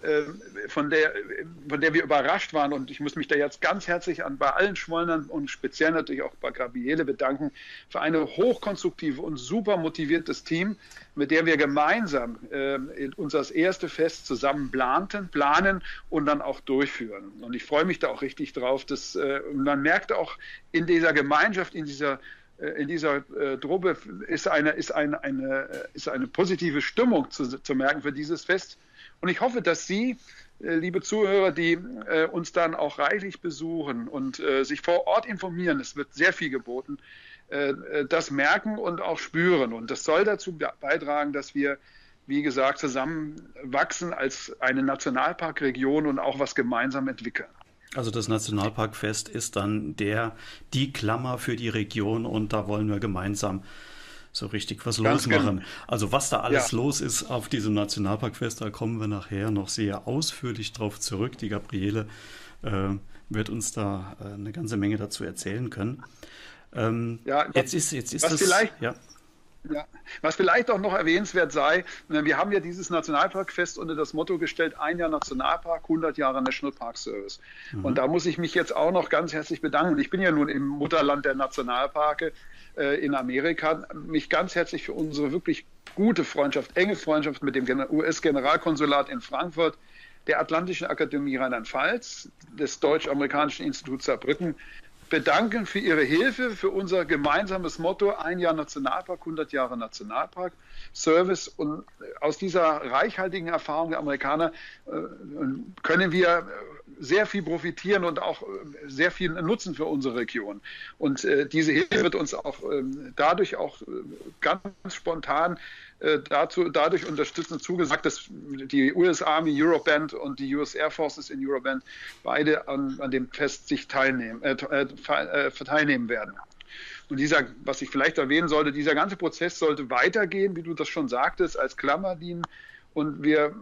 von der, von der wir überrascht waren. Und ich muss mich da jetzt ganz herzlich an bei allen Schwollnern und speziell natürlich auch bei Gabriele bedanken für eine hochkonstruktive und super motiviertes Team, mit der wir gemeinsam äh, unser erstes Fest zusammen planten, planen und dann auch durchführen. Und ich freue mich da auch richtig drauf. Dass, äh, man merkt auch in dieser Gemeinschaft, in dieser in dieser äh, Truppe ist eine, ist, eine, eine, ist eine positive Stimmung zu, zu merken für dieses Fest. Und ich hoffe, dass Sie, äh, liebe Zuhörer, die äh, uns dann auch reichlich besuchen und äh, sich vor Ort informieren, es wird sehr viel geboten, äh, das merken und auch spüren. Und das soll dazu beitragen, dass wir, wie gesagt, zusammenwachsen als eine Nationalparkregion und auch was gemeinsam entwickeln. Also das Nationalparkfest ist dann der, die Klammer für die Region und da wollen wir gemeinsam so richtig was Ganz losmachen. Genau. Also was da alles ja. los ist auf diesem Nationalparkfest, da kommen wir nachher noch sehr ausführlich drauf zurück. Die Gabriele äh, wird uns da äh, eine ganze Menge dazu erzählen können. Ähm, ja, jetzt ist, jetzt ist was das... Vielleicht ja. Ja. Was vielleicht auch noch erwähnenswert sei, wir haben ja dieses Nationalparkfest unter das Motto gestellt, ein Jahr Nationalpark, hundert Jahre National Park Service. Mhm. Und da muss ich mich jetzt auch noch ganz herzlich bedanken. Ich bin ja nun im Mutterland der Nationalparke äh, in Amerika, mich ganz herzlich für unsere wirklich gute Freundschaft, enge Freundschaft mit dem U S-Generalkonsulat in Frankfurt, der Atlantischen Akademie Rheinland-Pfalz, des Deutsch-Amerikanischen Instituts Saarbrücken, bedanken für Ihre Hilfe, für unser gemeinsames Motto, ein Jahr Nationalpark, hundert Jahre Nationalpark Service. Und aus dieser reichhaltigen Erfahrung der Amerikaner äh, können wir sehr viel profitieren und auch sehr viel nutzen für unsere Region. Und äh, diese Hilfe wird uns auch äh, dadurch auch äh, ganz spontan äh, dazu, dadurch unterstützend zugesagt, dass die U S Army Euroband und die U S Air Forces in Euroband beide an, an dem Fest sich teilnehmen, äh, äh, teilnehmen werden. Und dieser, was ich vielleicht erwähnen sollte, dieser ganze Prozess sollte weitergehen, wie du das schon sagtest, als Klammer dienen. Und wir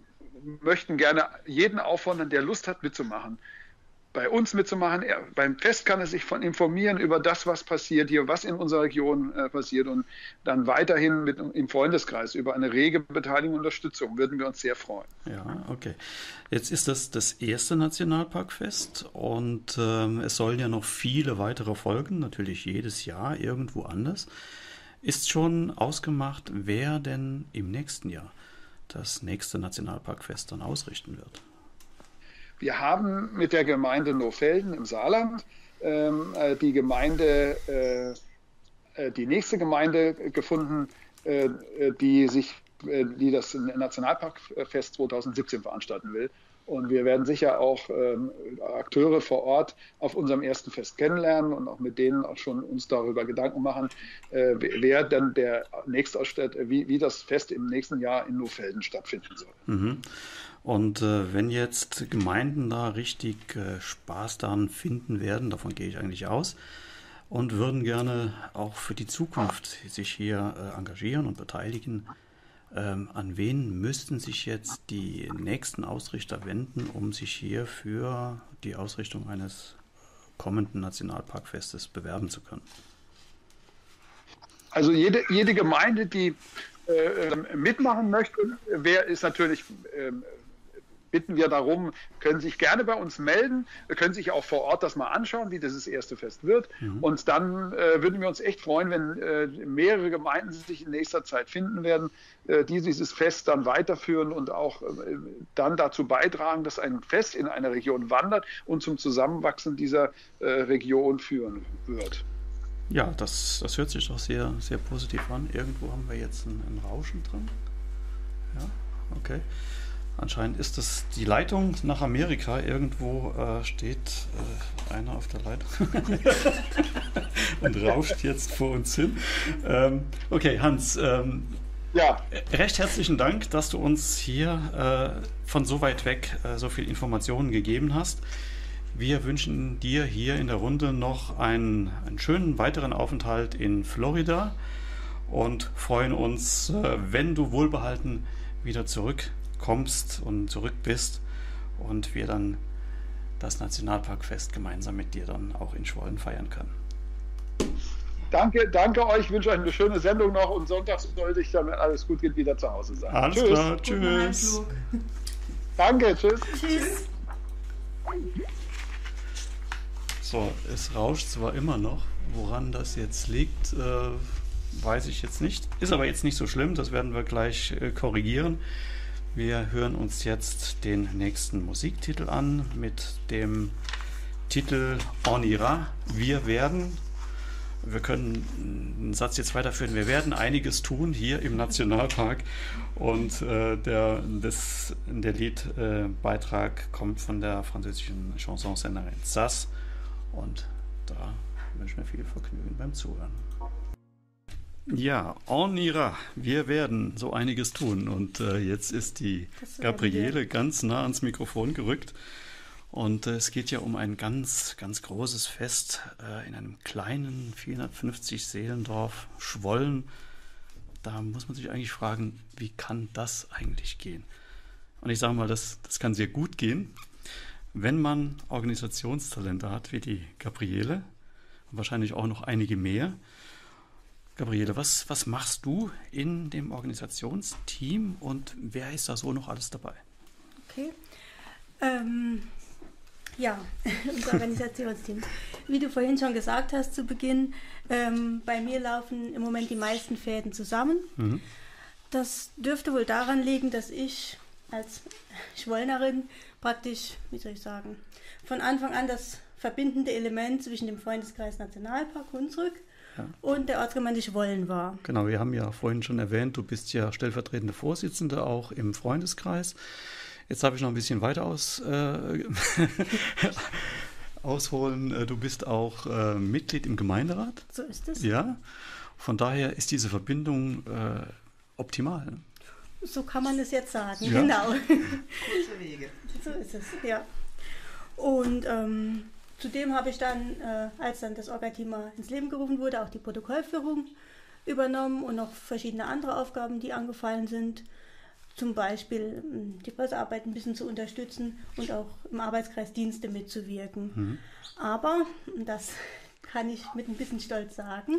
möchten gerne jeden auffordern, der Lust hat, mitzumachen. Bei uns mitzumachen. Er, beim Fest kann er sich von informieren über das, was passiert hier, was in unserer Region äh, passiert und dann weiterhin mit im Freundeskreis über eine rege Beteiligung und Unterstützung würden wir uns sehr freuen. Ja, okay. Jetzt ist das das erste Nationalparkfest und ähm, es sollen ja noch viele weitere folgen, natürlich jedes Jahr irgendwo anders. Ist schon ausgemacht, wer denn im nächsten Jahr das nächste Nationalparkfest dann ausrichten wird? Wir haben mit der Gemeinde Nohfelden im Saarland ähm, die Gemeinde, äh, die nächste Gemeinde gefunden, äh, die sich, äh, die das Nationalparkfest zwanzig siebzehn veranstalten will. Und wir werden sicher auch ähm, Akteure vor Ort auf unserem ersten Fest kennenlernen und auch mit denen auch schon uns darüber Gedanken machen, äh, wer dann der nächste, wie, wie das Fest im nächsten Jahr in Nohfelden stattfinden soll. Mhm. Und äh, wenn jetzt Gemeinden da richtig äh, Spaß daran finden werden, davon gehe ich eigentlich aus, und würden gerne auch für die Zukunft sich hier äh, engagieren und beteiligen, ähm, an wen müssten sich jetzt die nächsten Ausrichter wenden, um sich hier für die Ausrichtung eines kommenden Nationalparkfestes bewerben zu können? Also jede, jede Gemeinde, die äh, mitmachen möchte, wer ist natürlich... Äh, bitten wir darum, können sich gerne bei uns melden, können sich auch vor Ort das mal anschauen, wie dieses erste Fest wird. Mhm. Und dann äh, würden wir uns echt freuen, wenn äh, mehrere Gemeinden sich in nächster Zeit finden werden, äh, die dieses Fest dann weiterführen und auch äh, dann dazu beitragen, dass ein Fest in eine Region wandert und zum Zusammenwachsen dieser äh, Region führen wird. Ja, das, das hört sich doch sehr, sehr positiv an. Irgendwo haben wir jetzt ein, ein Rauschen drin. Ja, okay. Anscheinend ist das die Leitung nach Amerika. Irgendwo äh, steht äh, einer auf der Leitung und rauscht jetzt vor uns hin. Ähm, okay, Hans, ähm, ja. recht herzlichen Dank, dass du uns hier äh, von so weit weg äh, so viel Informationen gegeben hast. Wir wünschen dir hier in der Runde noch einen, einen schönen weiteren Aufenthalt in Florida und freuen uns, äh, wenn du wohlbehalten wieder zurück kommst und zurück bist und wir dann das Nationalparkfest gemeinsam mit dir dann auch in Schwollen feiern können. Danke, danke euch, ich wünsche euch eine schöne Sendung noch und sonntags sollte ich dann, wenn alles gut geht, wieder zu Hause sein. Alles Tschüss. klar, tschüss. Danke, tschüss. Tschüss. So, es rauscht zwar immer noch. Woran das jetzt liegt, äh, weiß ich jetzt nicht. Ist aber jetzt nicht so schlimm, das werden wir gleich äh, korrigieren. Wir hören uns jetzt den nächsten Musiktitel an mit dem Titel On ira, wir werden. Wir können den Satz jetzt weiterführen. Wir werden einiges tun hier im Nationalpark. Und äh, der, das, der Liedbeitrag äh, kommt von der französischen Chansonsängerin Sass. Und da wünsche ich mir viel Vergnügen beim Zuhören. Ja, on ira. Wir werden so einiges tun. Und äh, jetzt ist die Gabriele ganz nah ans Mikrofon gerückt. Und äh, es geht ja um ein ganz, ganz großes Fest äh, in einem kleinen vierhundertfünfzig Seelendorf Schwollen. Da muss man sich eigentlich fragen, wie kann das eigentlich gehen? Und ich sage mal, das, das kann sehr gut gehen, wenn man Organisationstalente hat, wie die Gabriele, und wahrscheinlich auch noch einige mehr. Gabriele, was, was machst du in dem Organisationsteam und wer ist da so noch alles dabei? Okay. Ähm, ja, unser Organisationsteam. Wie du vorhin schon gesagt hast zu Beginn, ähm, bei mir laufen im Moment die meisten Fäden zusammen. Mhm. Das dürfte wohl daran liegen, dass ich als Schwollnerin praktisch, wie soll ich sagen, von Anfang an das verbindende Element zwischen dem Freundeskreis Nationalpark Hunsrück ja. und der Ortsgemeinde Schwollen war. Genau, wir haben ja vorhin schon erwähnt, du bist ja stellvertretende Vorsitzende auch im Freundeskreis. Jetzt habe ich noch ein bisschen weiter aus, äh, ausholen. Du bist auch äh, Mitglied im Gemeinderat. So ist es. Ja, von daher ist diese Verbindung äh, optimal. So kann man es jetzt sagen, ja. Genau. Kurze Wege. So ist es, ja. Und ähm, zudem habe ich dann, äh, als dann das Orga-Team mal ins Leben gerufen wurde, auch die Protokollführung übernommen und noch verschiedene andere Aufgaben, die angefallen sind. Zum Beispiel die Pressearbeit ein bisschen zu unterstützen und auch im Arbeitskreis Dienste mitzuwirken. Mhm. Aber, das kann ich mit ein bisschen Stolz sagen,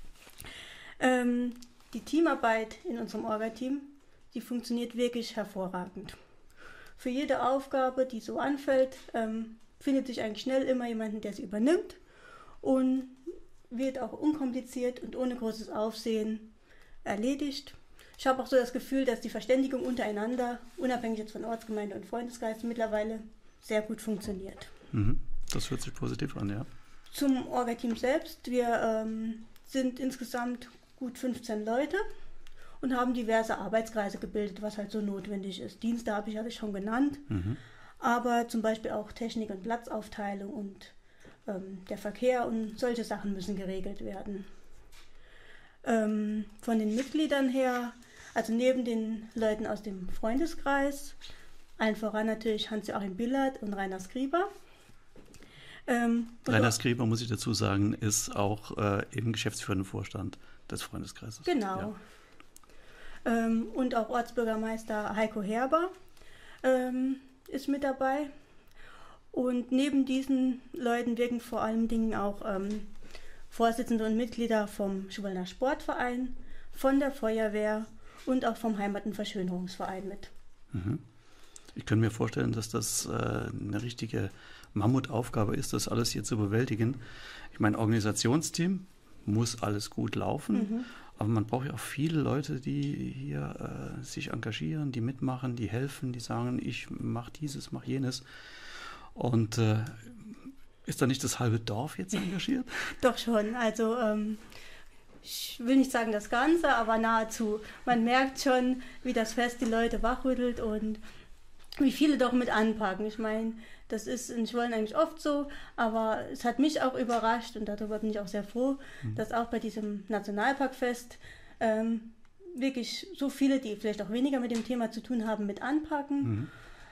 ähm, die Teamarbeit in unserem Orga-Team, die funktioniert wirklich hervorragend. Für jede Aufgabe, die so anfällt, ähm, findet sich eigentlich schnell immer jemanden, der sie übernimmt und wird auch unkompliziert und ohne großes Aufsehen erledigt. Ich habe auch so das Gefühl, dass die Verständigung untereinander, unabhängig jetzt von Ortsgemeinde und Freundeskreis, mittlerweile sehr gut funktioniert. Mhm. Das hört sich positiv an, ja. Zum Orga-Team selbst. Wir ähm, sind insgesamt gut fünfzehn Leute und haben diverse Arbeitskreise gebildet, was halt so notwendig ist. Dienste habe ich ja schon genannt, mhm. aber zum Beispiel auch Technik und Platzaufteilung und ähm, der Verkehr und solche Sachen müssen geregelt werden. Ähm, von den Mitgliedern her, also neben den Leuten aus dem Freundeskreis, allen voran natürlich Hans-Joachim Billert und Rainer Skriber. Ähm, Rainer Skriber, muss ich dazu sagen, ist auch äh, im geschäftsführenden Vorstand des Freundeskreises. Genau. Ja. Ähm, und auch Ortsbürgermeister Heiko Herber ähm, ist mit dabei. Und neben diesen Leuten wirken vor allen Dingen auch ähm, Vorsitzende und Mitglieder vom Schwollener Sportverein, von der Feuerwehr und auch vom Heimat- und Verschönerungsverein mit. Mhm. Ich könnte mir vorstellen, dass das äh, eine richtige Mammutaufgabe ist, das alles hier zu bewältigen. Ich meine, Organisationsteam muss alles gut laufen, mhm. aber man braucht ja auch viele Leute, die hier äh, sich engagieren, die mitmachen, die helfen, die sagen, ich mache dieses, mache jenes. Und äh, ist da nicht das halbe Dorf jetzt engagiert? Doch schon, also ähm, ich will nicht sagen das Ganze, aber nahezu. Man merkt schon, wie das Fest die Leute wachrüttelt und wie viele doch mit anpacken. Ich meine, das ist in Schwollen eigentlich oft so, aber es hat mich auch überrascht und darüber bin ich auch sehr froh, mhm. dass auch bei diesem Nationalparkfest ähm, wirklich so viele, die vielleicht auch weniger mit dem Thema zu tun haben, mit anpacken. Mhm.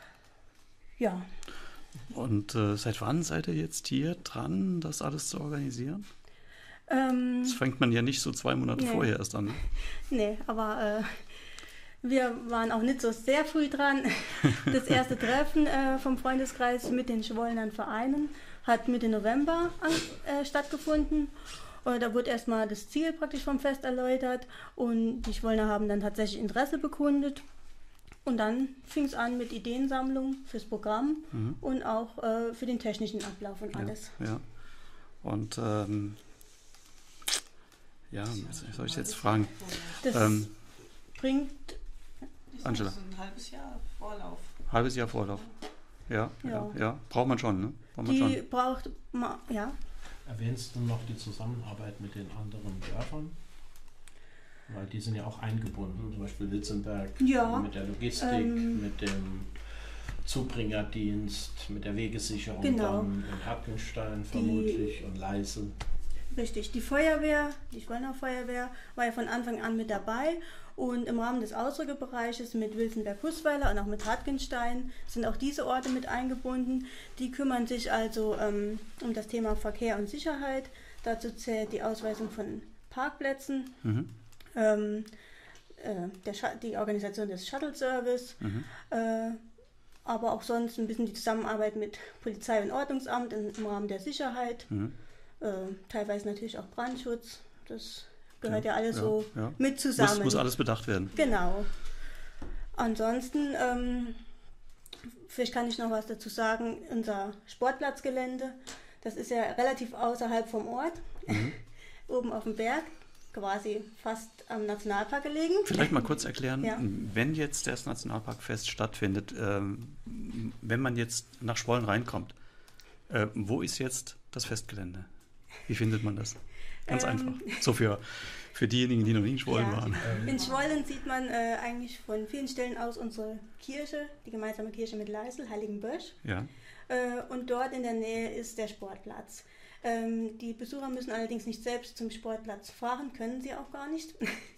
Ja. Und äh, seit wann seid ihr jetzt hier dran, das alles zu organisieren? Ähm, das fängt man ja nicht so zwei Monate nee. vorher erst an. Ne? Nee, aber äh, wir waren auch nicht so sehr früh dran. Das erste Treffen äh, vom Freundeskreis mit den Schwollnern Vereinen hat Mitte November an, äh, stattgefunden. Und da wurde erstmal das Ziel praktisch vom Fest erläutert und die Schwollner haben dann tatsächlich Interesse bekundet. Und dann fing es an mit Ideensammlung fürs Programm mhm. und auch äh, für den technischen Ablauf und alles. Ja, ja. Und ähm, ja, soll ich jetzt fragen? Das ähm, bringt Angela. ein halbes Jahr Vorlauf. Halbes Jahr Vorlauf. Ja, ja, ja. ja. Braucht man schon, ne? Braucht man die schon. braucht man, ja. Erwähnst du noch die Zusammenarbeit mit den anderen Dörfern? Weil die sind ja auch eingebunden, zum Beispiel Litzenberg ja, mit der Logistik, ähm, mit dem Zubringerdienst, mit der Wegesicherung genau. dann in Herkenstein vermutlich die, und Leisel. Richtig, die Feuerwehr, die Schwollner Feuerwehr war ja von Anfang an mit dabei und im Rahmen des Ausrückebereiches mit Wilsenberg-Hußweiler und auch mit Hartgenstein sind auch diese Orte mit eingebunden. Die kümmern sich also ähm, um das Thema Verkehr und Sicherheit. Dazu zählt die Ausweisung von Parkplätzen, mhm. ähm, äh, der die Organisation des Shuttle-Service, mhm. äh, aber auch sonst ein bisschen die Zusammenarbeit mit Polizei und Ordnungsamt im, im Rahmen der Sicherheit. Mhm. Äh, teilweise natürlich auch Brandschutz, das gehört ja, ja alles ja, so ja. mit zusammen. Muss, muss alles bedacht werden. Genau. Ansonsten, ähm, vielleicht kann ich noch was dazu sagen, unser Sportplatzgelände, das ist ja relativ außerhalb vom Ort, mhm. oben auf dem Berg, quasi fast am Nationalpark gelegen. Vielleicht mal kurz erklären, ja. wenn jetzt das Nationalparkfest stattfindet, ähm, wenn man jetzt nach Schwollen reinkommt, äh, wo ist jetzt das Festgelände? Wie findet man das? Ganz ähm, einfach. So für, für diejenigen, die noch nie in Schwollen ja. waren. In Schwollen sieht man äh, eigentlich von vielen Stellen aus unsere Kirche, die gemeinsame Kirche mit Leisel, Heiligenbösch. Ja. Äh, und dort in der Nähe ist der Sportplatz. Ähm, die Besucher müssen allerdings nicht selbst zum Sportplatz fahren, können sie auch gar nicht,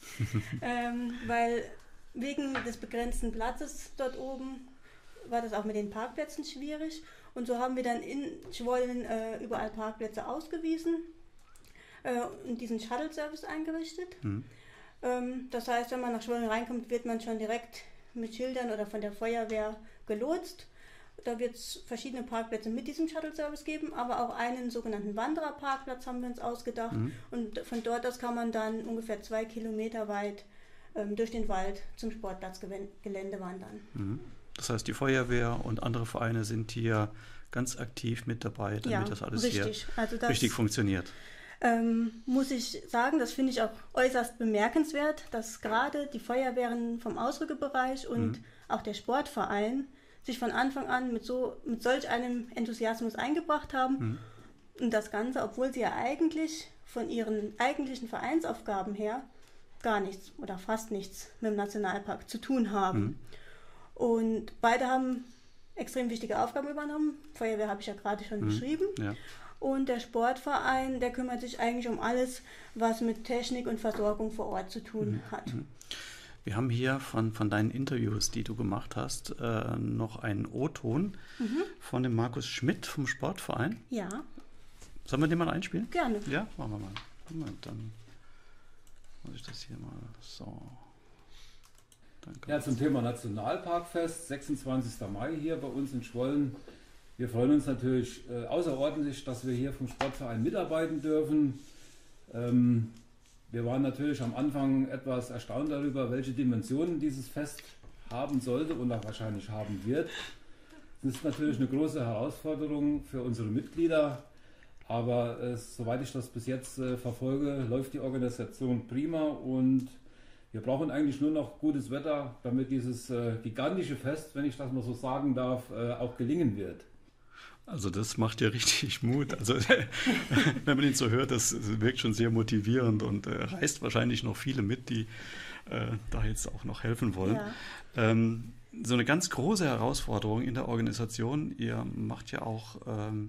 ähm, weil wegen des begrenzten Platzes dort oben war das auch mit den Parkplätzen schwierig. Und so haben wir dann in Schwollen äh, überall Parkplätze ausgewiesen äh, und diesen Shuttle-Service eingerichtet. Mhm. Ähm, das heißt, wenn man nach Schwollen reinkommt, wird man schon direkt mit Schildern oder von der Feuerwehr gelotst. Da wird es verschiedene Parkplätze mit diesem Shuttle-Service geben, aber auch einen sogenannten Wandererparkplatz haben wir uns ausgedacht. Mhm. Und von dort aus kann man dann ungefähr zwei Kilometer weit ähm, durch den Wald zum Sportplatzgelände wandern. Mhm. Das heißt, die Feuerwehr und andere Vereine sind hier ganz aktiv mit dabei, damit ja, das alles richtig. hier also das, richtig funktioniert. Ähm, muss ich sagen, das finde ich auch äußerst bemerkenswert, dass gerade die Feuerwehren vom Ausrückebereich und mhm. auch der Sportverein sich von Anfang an mit, so, mit solch einem Enthusiasmus eingebracht haben. Mhm. Und das Ganze, obwohl sie ja eigentlich von ihren eigentlichen Vereinsaufgaben her gar nichts oder fast nichts mit dem Nationalpark zu tun haben. Mhm. Und beide haben extrem wichtige Aufgaben übernommen. Feuerwehr habe ich ja gerade schon mhm. beschrieben. Ja. Und der Sportverein, der kümmert sich eigentlich um alles, was mit Technik und Versorgung vor Ort zu tun mhm. hat. Wir haben hier von, von deinen Interviews, die du gemacht hast, äh, noch einen O-Ton mhm. von dem Markus Schmidt vom Sportverein. Ja. Sollen wir den mal einspielen? Gerne. Ja, machen wir mal. Moment, dann muss ich das hier mal so... Ja, zum Thema Nationalparkfest, sechsundzwanzigster Mai hier bei uns in Schwollen. Wir freuen uns natürlich äh, außerordentlich, dass wir hier vom Sportverein mitarbeiten dürfen. Ähm, wir waren natürlich am Anfang etwas erstaunt darüber, welche Dimensionen dieses Fest haben sollte und auch wahrscheinlich haben wird. Das ist natürlich eine große Herausforderung für unsere Mitglieder, aber äh, soweit ich das bis jetzt äh, verfolge, läuft die Organisation prima und wir brauchen eigentlich nur noch gutes Wetter, damit dieses äh, gigantische Fest, wenn ich das mal so sagen darf, äh, auch gelingen wird. Also das macht ja richtig Mut. Also wenn man ihn so hört, das wirkt schon sehr motivierend und äh, reißt wahrscheinlich noch viele mit, die äh, da jetzt auch noch helfen wollen. Ja. Ähm, so eine ganz große Herausforderung in der Organisation, ihr macht ja auch ähm,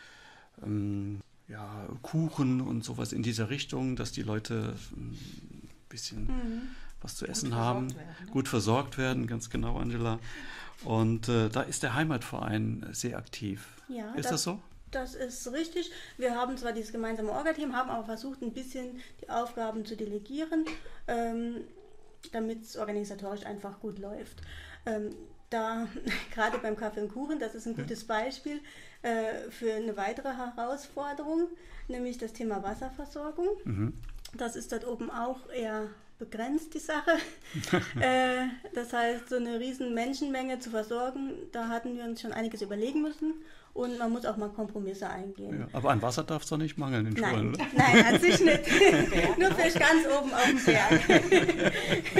ähm, ja, Kuchen und sowas in dieser Richtung, dass die Leute ein bisschen mhm. was zu essen gut haben, werden, ne? gut versorgt werden, ganz genau, Angela. Und äh, da ist der Heimatverein sehr aktiv. Ja, ist das, das so? Das ist richtig. Wir haben zwar dieses gemeinsame Orga-Team, haben aber versucht, ein bisschen die Aufgaben zu delegieren, ähm, damit es organisatorisch einfach gut läuft. Ähm, da, gerade beim Kaffee und Kuchen, das ist ein gutes Beispiel äh, für eine weitere Herausforderung, nämlich das Thema Wasserversorgung. Mhm. Das ist dort oben auch eher begrenzt, die Sache. äh, das heißt, so eine riesen Menschenmenge zu versorgen, da hatten wir uns schon einiges überlegen müssen. Und man muss auch mal Kompromisse eingehen. Ja, aber an Wasser darf es doch nicht mangeln in Schwollen, oder? Nein, an sich nicht. Nur vielleicht ganz oben auf dem Berg.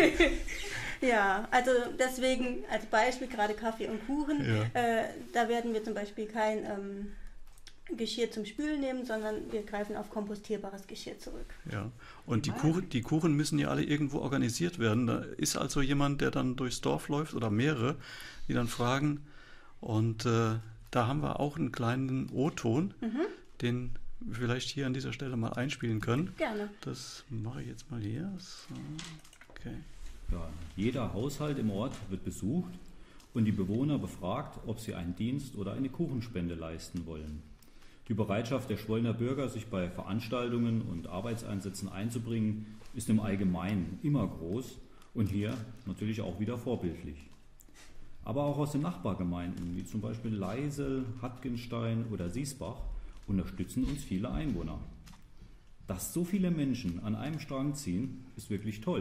Ja, also deswegen als Beispiel gerade Kaffee und Kuchen. Ja. Äh, da werden wir zum Beispiel kein ähm, Geschirr zum Spülen nehmen, sondern wir greifen auf kompostierbares Geschirr zurück. Ja, und die, Kuchen, die Kuchen müssen ja alle irgendwo organisiert werden. Da ist also jemand, der dann durchs Dorf läuft oder mehrere, die dann fragen und äh, da haben wir auch einen kleinen O-Ton, mhm. den wir vielleicht hier an dieser Stelle mal einspielen können. Gerne. Das mache ich jetzt mal hier. So, okay. Ja, jeder Haushalt im Ort wird besucht und die Bewohner befragt, ob sie einen Dienst oder eine Kuchenspende leisten wollen. Die Bereitschaft der Schwollner Bürger, sich bei Veranstaltungen und Arbeitseinsätzen einzubringen, ist im Allgemeinen immer groß und hier natürlich auch wieder vorbildlich. Aber auch aus den Nachbargemeinden, wie zum Beispiel Leisel, Hattgenstein oder Siesbach, unterstützen uns viele Einwohner. Dass so viele Menschen an einem Strang ziehen, ist wirklich toll.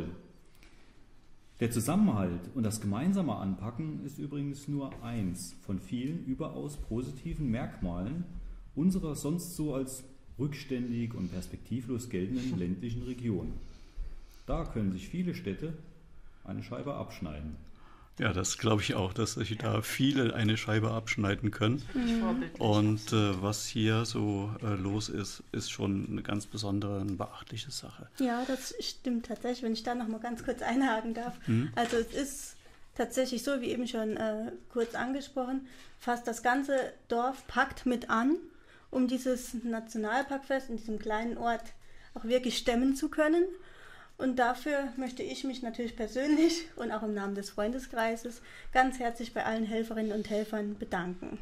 Der Zusammenhalt und das gemeinsame Anpacken ist übrigens nur eins von vielen überaus positiven Merkmalen unserer sonst so als rückständig und perspektivlos geltenden ländlichen Region. Da können sich viele Städte eine Scheibe abschneiden. Ja, das glaube ich auch, dass sich da viele eine Scheibe abschneiden können. Mhm. Und äh, was hier so äh, los ist, ist schon eine ganz besondere, eine beachtliche Sache. Ja, das stimmt tatsächlich, wenn ich da noch mal ganz kurz einhaken darf. Mhm. Also es ist tatsächlich so, wie eben schon äh, kurz angesprochen, fast das ganze Dorf packt mit an, um dieses Nationalparkfest in diesem kleinen Ort auch wirklich stemmen zu können. Und dafür möchte ich mich natürlich persönlich und auch im Namen des Freundeskreises ganz herzlich bei allen Helferinnen und Helfern bedanken.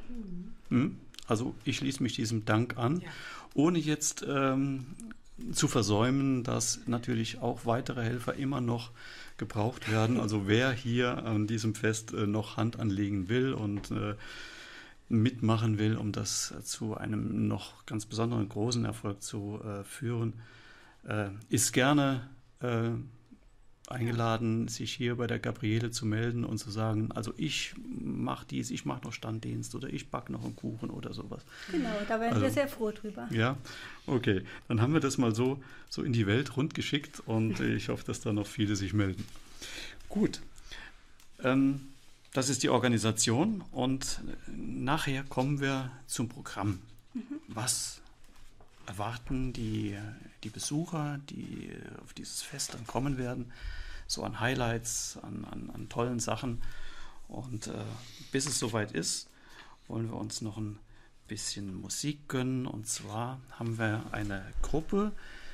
Also ich schließe mich diesem Dank an, ja. ohne jetzt ähm, zu versäumen, dass natürlich auch weitere Helfer immer noch gebraucht werden. Also wer hier an diesem Fest äh, noch Hand anlegen will und äh, mitmachen will, um das zu einem noch ganz besonderen großen Erfolg zu äh, führen, äh, ist gerne Äh, eingeladen, sich hier bei der Gabriele zu melden und zu sagen, also ich mache dies, ich mache noch Standdienst oder ich backe noch einen Kuchen oder sowas. Genau, da wären also, wir sehr froh drüber. Ja, okay. Dann haben wir das mal so, so in die Welt rundgeschickt und ich hoffe, dass da noch viele sich melden. Gut. Ähm, das ist die Organisation und nachher kommen wir zum Programm. Mhm. Was erwarten die, die Besucher, die auf dieses Fest dann kommen werden, so an Highlights, an, an, an tollen Sachen. Und äh, bis es soweit ist, wollen wir uns noch ein bisschen Musik gönnen. Und zwar haben wir eine Gruppe,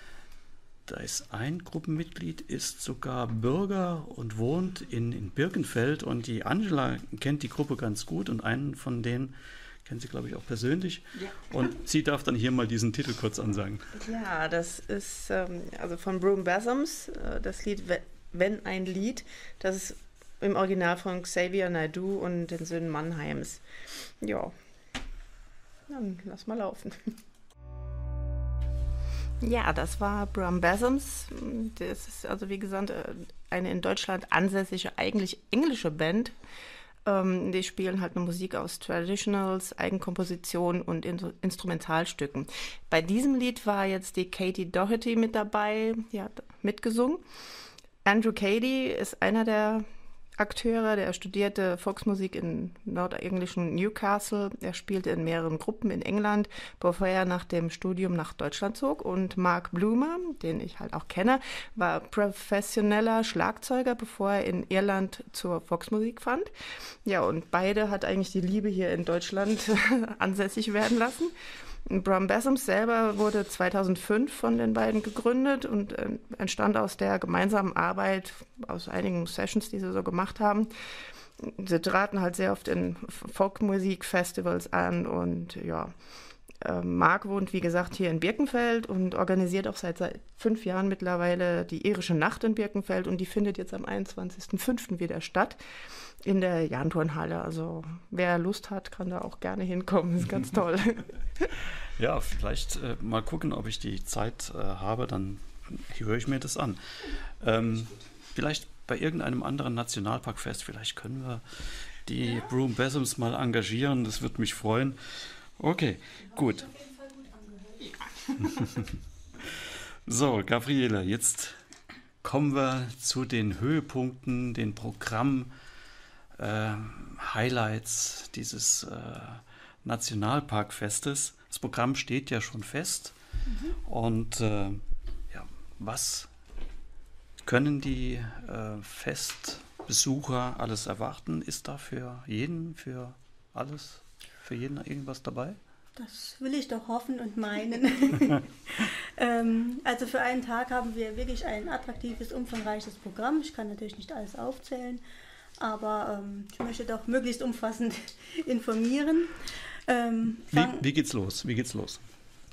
da ist ein Gruppenmitglied, ist sogar Bürger und wohnt in, in Birkenfeld. Und die Angela kennt die Gruppe ganz gut und einen von denen kennen Sie, glaube ich, auch persönlich. Ja. Und sie darf dann hier mal diesen Titel kurz ansagen. Ja, das ist ähm, also von Broom Basums, äh, das Lied Wenn ein Lied. Das ist im Original von Xavier Naidoo und den Söhnen Mannheims. Ja, dann lass mal laufen. Ja, das war Broom Basums. Das ist also, wie gesagt, eine in Deutschland ansässige, eigentlich englische Band. Ähm, die spielen halt eine Musik aus Traditionals, Eigenkompositionen und in- Instrumentalstücken. Bei diesem Lied war jetzt die Katie Doherty mit dabei, die hat mitgesungen. Andrew Cady ist einer der Akteure, der studierte Volksmusik in nordenglischen Newcastle. Er spielte in mehreren Gruppen in England, bevor er nach dem Studium nach Deutschland zog. Und Mark Blumer, den ich halt auch kenne, war professioneller Schlagzeuger, bevor er in Irland zur Volksmusik fand. Ja, und beide hat eigentlich die Liebe hier in Deutschland ansässig werden lassen. Broom Basums selber wurde zweitausendfünf von den beiden gegründet und äh, entstand aus der gemeinsamen Arbeit, aus einigen Sessions, die sie so gemacht haben. Sie traten halt sehr oft in Folkmusikfestivals an und ja, äh, Mark wohnt, wie gesagt, hier in Birkenfeld und organisiert auch seit, seit fünf Jahren mittlerweile die Irische Nacht in Birkenfeld und die findet jetzt am einundzwanzigsten fünften wieder statt in der Jahn-Turnhalle. Also wer Lust hat, kann da auch gerne hinkommen. Das ist ganz toll. Ja, vielleicht äh, mal gucken, ob ich die Zeit äh, habe. Dann höre ich mir das an. Ähm, vielleicht bei irgendeinem anderen Nationalparkfest, vielleicht können wir die ja. Broom Besoms mal engagieren, das würde mich freuen. Okay, gut. So, Gabriele, jetzt kommen wir zu den Höhepunkten, den Programm, äh, Highlights dieses äh, Nationalparkfestes. Das Programm steht ja schon fest. Mhm. Und äh, ja, was können die äh, Festbesucher alles erwarten? Ist da für jeden, für alles, für jeden irgendwas dabei? Das will ich doch hoffen und meinen. ähm, also für einen Tag haben wir wirklich ein attraktives, umfangreiches Programm. Ich kann natürlich nicht alles aufzählen, aber ähm, ich möchte doch möglichst umfassend informieren. Ähm, wie, wie geht's los? Wie geht's los?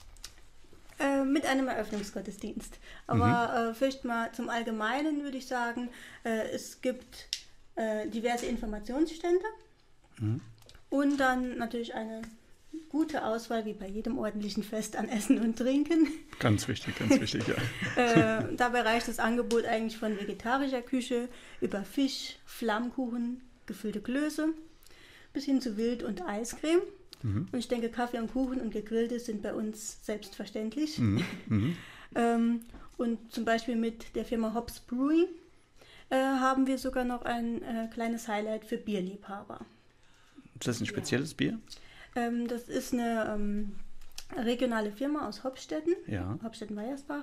Äh, mit einem Eröffnungsgottesdienst. Aber mhm. äh, vielleicht mal zum Allgemeinen würde ich sagen, äh, es gibt äh, diverse Informationsstände mhm. und dann natürlich eine gute Auswahl, wie bei jedem ordentlichen Fest, an Essen und Trinken. Ganz wichtig, ganz wichtig, ja. äh, dabei reicht das Angebot eigentlich von vegetarischer Küche über Fisch, Flammkuchen, gefüllte Klöße bis hin zu Wild- und Eiscreme. Mhm. Und ich denke, Kaffee und Kuchen und Gegrilltes sind bei uns selbstverständlich. Mhm. Mhm. ähm, und zum Beispiel mit der Firma Hobbs Brewing äh, haben wir sogar noch ein äh, kleines Highlight für Bierliebhaber. Ist das ein spezielles ja. Bier? Ähm, das ist eine ähm, regionale Firma aus Hopstetten, ja. Hopstetten-Weiersbach.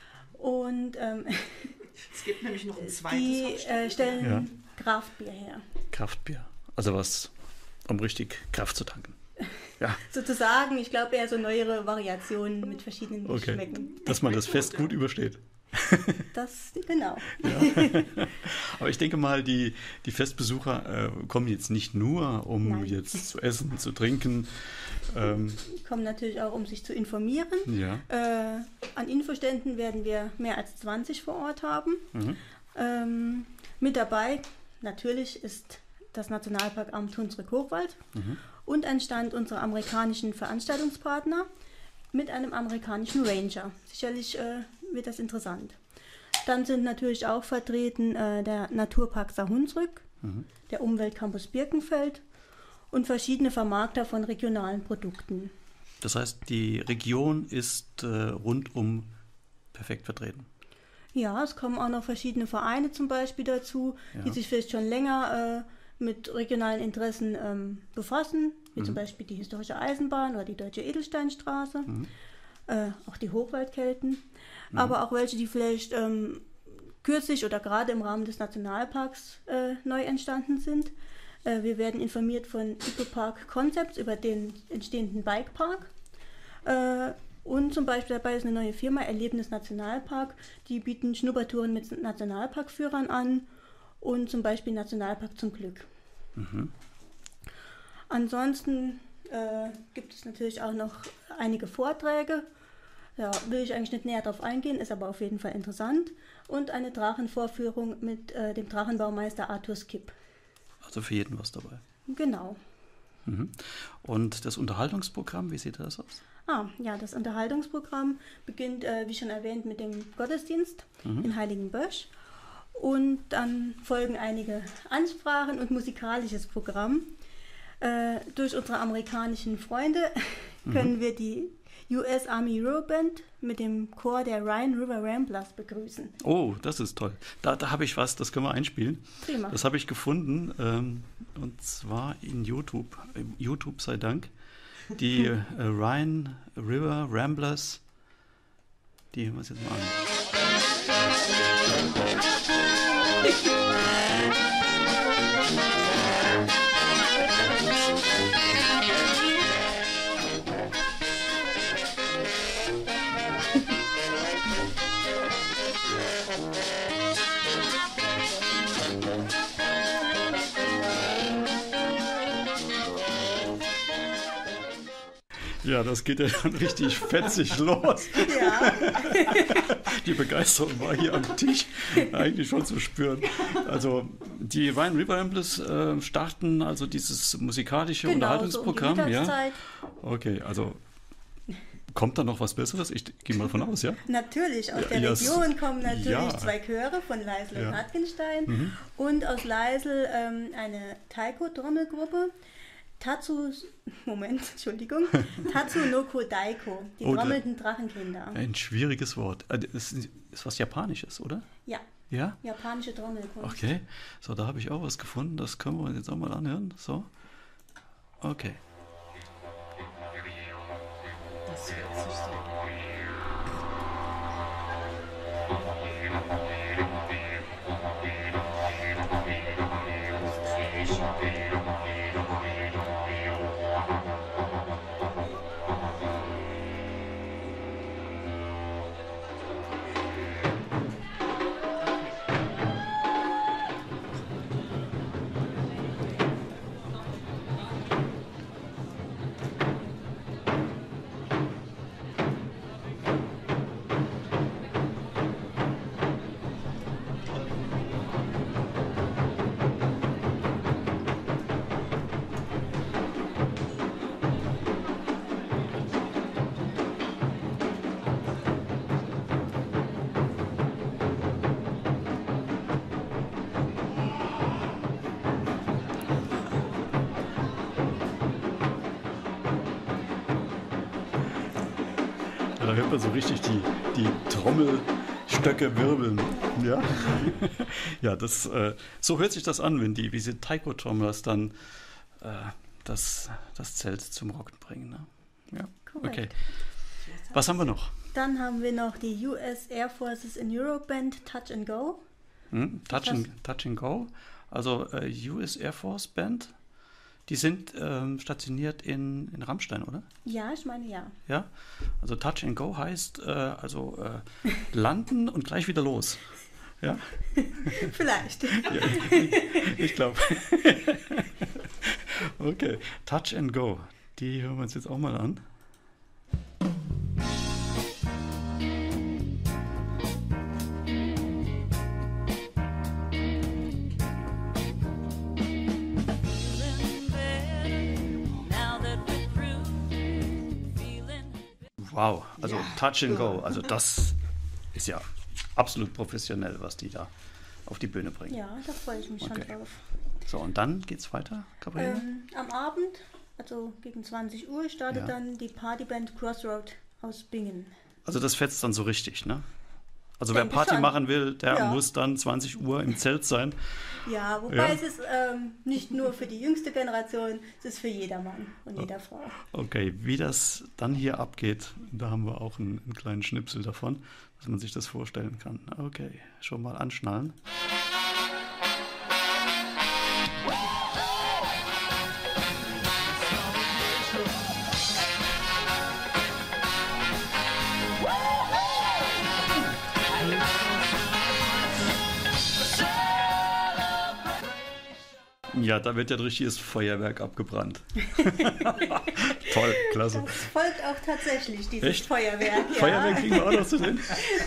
Und ähm, es gibt nämlich noch ein zweites die äh, stellen ja. Kraftbier her. Kraftbier, also was, um richtig Kraft zu tanken. Ja. Sozusagen, ich glaube eher so neuere Variationen mit verschiedenen okay. Geschmäcken. Dass man das Fest gut übersteht. Das, genau. Ja. Aber ich denke mal, die, die Festbesucher äh, kommen jetzt nicht nur, um Nein. jetzt zu essen, zu trinken. Ähm, kommen natürlich auch, um sich zu informieren. Ja. Äh, an Infoständen werden wir mehr als zwanzig vor Ort haben. Mhm. Ähm, mit dabei natürlich ist das Nationalparkamt Hunsrück-Hochwald mhm. und ein Stand unserer amerikanischen Veranstaltungspartner mit einem amerikanischen Ranger. Sicherlich äh, wird das interessant. Dann sind natürlich auch vertreten äh, der Naturpark Saar-Hunsrück, mhm. der Umweltcampus Birkenfeld und verschiedene Vermarkter von regionalen Produkten. Das heißt, die Region ist äh, rundum perfekt vertreten? Ja, es kommen auch noch verschiedene Vereine zum Beispiel dazu, ja. die sich vielleicht schon länger äh, mit regionalen Interessen ähm, befassen, wie mhm. zum Beispiel die Historische Eisenbahn oder die Deutsche Edelsteinstraße, mhm. äh, auch die Hochwaldkelten, mhm. aber auch welche, die vielleicht ähm, kürzlich oder gerade im Rahmen des Nationalparks äh, neu entstanden sind. Äh, wir werden informiert von Eco-Park Concepts über den entstehenden Bikepark. Äh, und zum Beispiel dabei ist eine neue Firma, Erlebnis Nationalpark, die bieten Schnuppertouren mit Nationalparkführern an und zum Beispiel Nationalpark zum Glück. Mhm. Ansonsten äh, gibt es natürlich auch noch einige Vorträge. Da will ich eigentlich nicht näher drauf eingehen, ist aber auf jeden Fall interessant. Und eine Drachenvorführung mit äh, dem Drachenbaumeister Arthur Skip. Also für jeden was dabei. Genau. Mhm. Und das Unterhaltungsprogramm, wie sieht das aus? Ah, ja, das Unterhaltungsprogramm beginnt, äh, wie schon erwähnt, mit dem Gottesdienst mhm. in Heiligenbösch. Und dann folgen einige Ansprachen und musikalisches Programm. Äh, durch unsere amerikanischen Freunde mhm. können wir die U S Army River Band mit dem Chor der Rhine River Ramblers begrüßen. Oh, das ist toll. Da, da habe ich was, das können wir einspielen. Prima. Das habe ich gefunden, ähm, und zwar in YouTube. YouTube sei Dank. Die äh, Rhine River Ramblers, die hören wir uns jetzt mal an. Ja, das geht ja dann richtig fetzig los. Ja. Die Begeisterung war hier am Tisch eigentlich schon zu spüren. Also die Rhine River Ramblers äh, starten also dieses musikalische genau, Unterhaltungsprogramm. So um die ja. Okay, also Kommt da noch was Besseres? Ich gehe mal von aus, ja? Natürlich, aus Ja, der yes. Region kommen natürlich Ja. zwei Chöre von Leisel Ja. und Hartgenstein Mhm. und aus Leisel ähm, eine Taiko-Trommelgruppe. Tatsu, Moment, Entschuldigung, Tatsu no Kodaiko, die Oh, da- trommelnden Drachenkinder. Ein schwieriges Wort. Äh, Das ist, ist was Japanisches, oder? Ja, Ja? japanische Trommelkunst. Okay. So, da habe ich auch was gefunden. Das können wir uns jetzt auch mal anhören. So. Okay. Das hört sich so. Ja, da hört man so richtig die, die Trommelstöcke wirbeln. Ja, ja das, äh, so hört sich das an, wenn die, wie diese Taiko-Trommlers dann äh, das, das Zelt zum Rocken bringen. Ne? Ja, Korrekt. okay. Was haben wir noch? Dann haben wir noch die U S Air Forces in Europe Band Touch and Go. Hm? Touch, and, Touch and Go, also äh, U S Air Force Band. Die sind ähm, stationiert in, in Rammstein, oder? Ja, ich meine ja. Ja, also Touch and Go heißt äh, also äh, landen und gleich wieder los. Ja, Vielleicht. ja ich glaube. Okay, Touch and Go, die hören wir uns jetzt auch mal an. Wow, also Ja. Touch and Go, also das ist ja absolut professionell, was die da auf die Bühne bringen. Ja, da freue ich mich Okay. schon drauf. So, und dann geht's weiter, Gabriele? Ähm, am Abend, also gegen zwanzig Uhr, startet Ja. dann die Partyband Crossroad aus Bingen. Also das fetzt dann so richtig, ne? Also wer Denke Party schon. machen will, der Ja. muss dann zwanzig Uhr im Zelt sein. Ja, wobei Ja. es ist ähm, nicht nur für die jüngste Generation, es ist für jedermann und jeder Frau. Okay, wie das dann hier abgeht, da haben wir auch einen, einen kleinen Schnipsel davon, dass man sich das vorstellen kann. Okay, schon mal anschnallen. Ja, da wird ja ein richtiges Feuerwerk abgebrannt. Toll, klasse. Das folgt auch tatsächlich, dieses Echt? Feuerwerk. Ja. Feuerwerk kriegen wir auch noch zu sehen.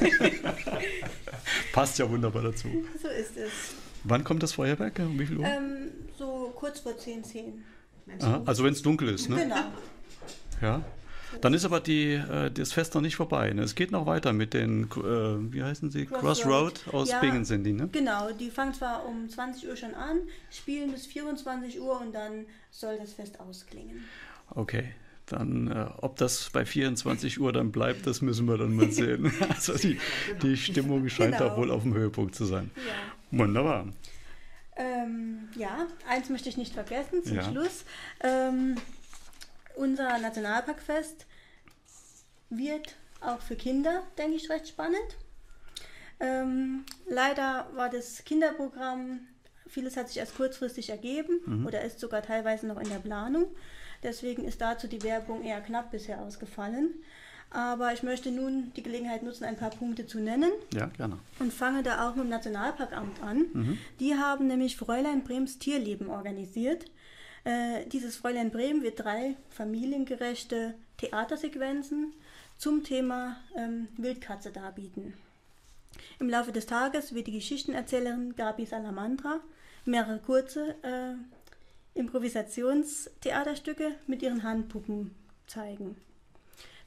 Passt ja wunderbar dazu. So ist es. Wann kommt das Feuerwerk? Um wie viel Uhr? Ähm, so kurz vor zehn, zehn. Aha, also wenn es dunkel ist, ne? Genau. Ja. Dann ist aber die, äh, das Fest noch nicht vorbei. Ne? Es geht noch weiter mit den, äh, wie heißen sie? Crossroad, aus Ja, Bingen sind die, ne? Genau, die fangen zwar um zwanzig Uhr schon an, spielen bis vierundzwanzig Uhr und dann soll das Fest ausklingen. Okay. Dann, äh, ob das bei vierundzwanzig Uhr dann bleibt, das müssen wir dann mal sehen. Also die, die Stimmung scheint Genau. da wohl auf dem Höhepunkt zu sein. Ja. Wunderbar. Ähm, ja, eins möchte ich nicht vergessen zum Ja. Schluss. Ähm, unser Nationalparkfest wird auch für Kinder, denke ich, recht spannend. Ähm, leider war das Kinderprogramm, vieles hat sich erst kurzfristig ergeben Mhm. oder ist sogar teilweise noch in der Planung. Deswegen ist dazu die Werbung eher knapp bisher ausgefallen. Aber ich möchte nun die Gelegenheit nutzen, ein paar Punkte zu nennen. Ja, gerne. Und fange da auch mit dem Nationalparkamt an. Mhm. Die haben nämlich Fräulein Brems Tierleben organisiert. Äh, dieses Fräulein Brehm wird drei familiengerechte Theatersequenzen zum Thema ähm, Wildkatze darbieten. Im Laufe des Tages wird die Geschichtenerzählerin Gabi Salamandra mehrere kurze äh, Improvisationstheaterstücke mit ihren Handpuppen zeigen.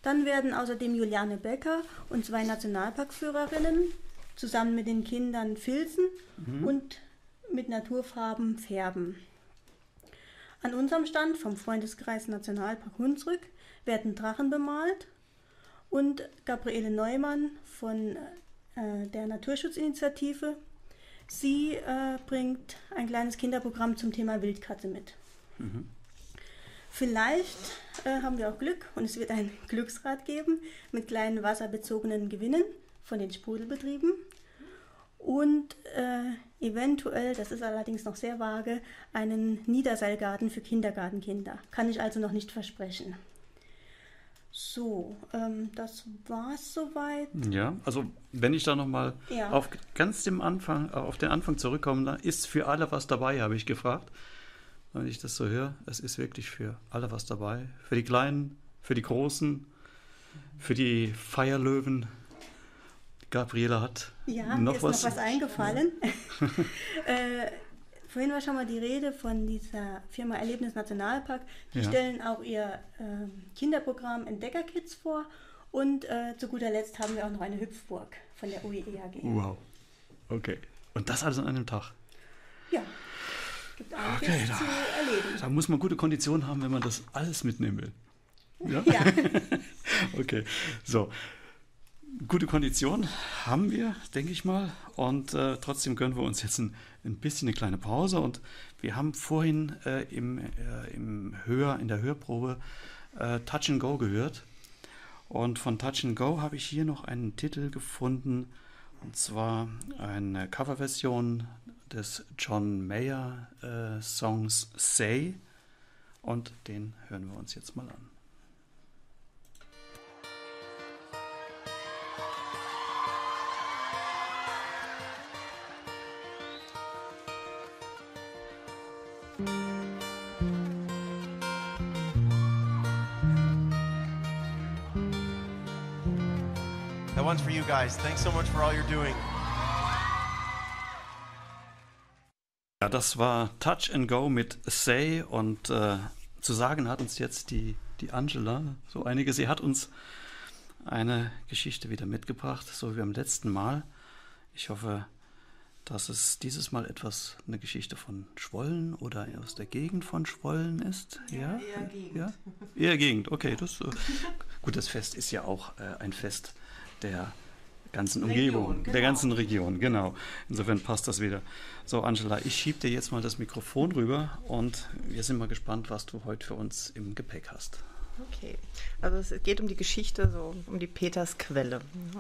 Dann werden außerdem Juliane Becker und zwei Nationalparkführerinnen zusammen mit den Kindern filzen mhm. und mit Naturfarben färben. An unserem Stand vom Freundeskreis Nationalpark Hunsrück werden Drachen bemalt und Gabriele Neumann von äh, der Naturschutzinitiative, sie äh, bringt ein kleines Kinderprogramm zum Thema Wildkatze mit. Mhm. Vielleicht äh, haben wir auch Glück und es wird ein Glücksrad geben mit kleinen wasserbezogenen Gewinnen von den Sprudelbetrieben und äh, eventuell, das ist allerdings noch sehr vage, einen Niederseilgarten für Kindergartenkinder. Kann ich also noch nicht versprechen. So, ähm, das war's soweit. Ja, also wenn ich da nochmal ja. auf ganz dem Anfang, auf den Anfang zurückkomme, da ist für alle was dabei, habe ich gefragt. Wenn ich das so höre, es ist wirklich für alle was dabei. Für die Kleinen, für die Großen, für die Feierlöwen. Gabriele hat ja, noch mir ist was. noch was eingefallen. äh, vorhin war schon mal die Rede von dieser Firma Erlebnis Nationalpark. Die ja. stellen auch ihr äh, Kinderprogramm Entdeckerkids vor. Und äh, zu guter Letzt haben wir auch noch eine Hüpfburg von der U E E A G. Wow, okay. Und das alles an einem Tag? Ja. Gibt einiges okay, da, zu erleben. Da muss man gute Konditionen haben, wenn man das alles mitnehmen will. Ja? Ja. Okay, so. Gute Kondition haben wir, denke ich mal. Und äh, trotzdem gönnen wir uns jetzt ein, ein bisschen eine kleine Pause. Und wir haben vorhin äh, im, äh, im Hör, in der Hörprobe äh, Touch and Go gehört. Und von Touch and Go habe ich hier noch einen Titel gefunden. Und zwar eine Coverversion des John Mayer äh, Songs Say. Und den hören wir uns jetzt mal an. That one's for you guys. Thanks so much for all you're doing. Ja, das war Touch and Go mit Say und äh, zu sagen hat uns jetzt die, die Angela so einige. Sie hat uns eine Geschichte wieder mitgebracht, so wie beim letzten Mal. Ich hoffe, dass es dieses Mal etwas eine Geschichte von Schwollen oder aus der Gegend von Schwollen ist. Ja, eher Gegend. Ja? Eher Gegend, okay. Das, äh, gut, das Fest ist ja auch äh, ein Fest der ganzen Umgebung, Region, genau. der ganzen Region, genau. Insofern passt das wieder. So, Angela, ich schiebe dir jetzt mal das Mikrofon rüber und wir sind mal gespannt, was du heute für uns im Gepäck hast. Okay, also es geht um die Geschichte, so um die Petersquelle.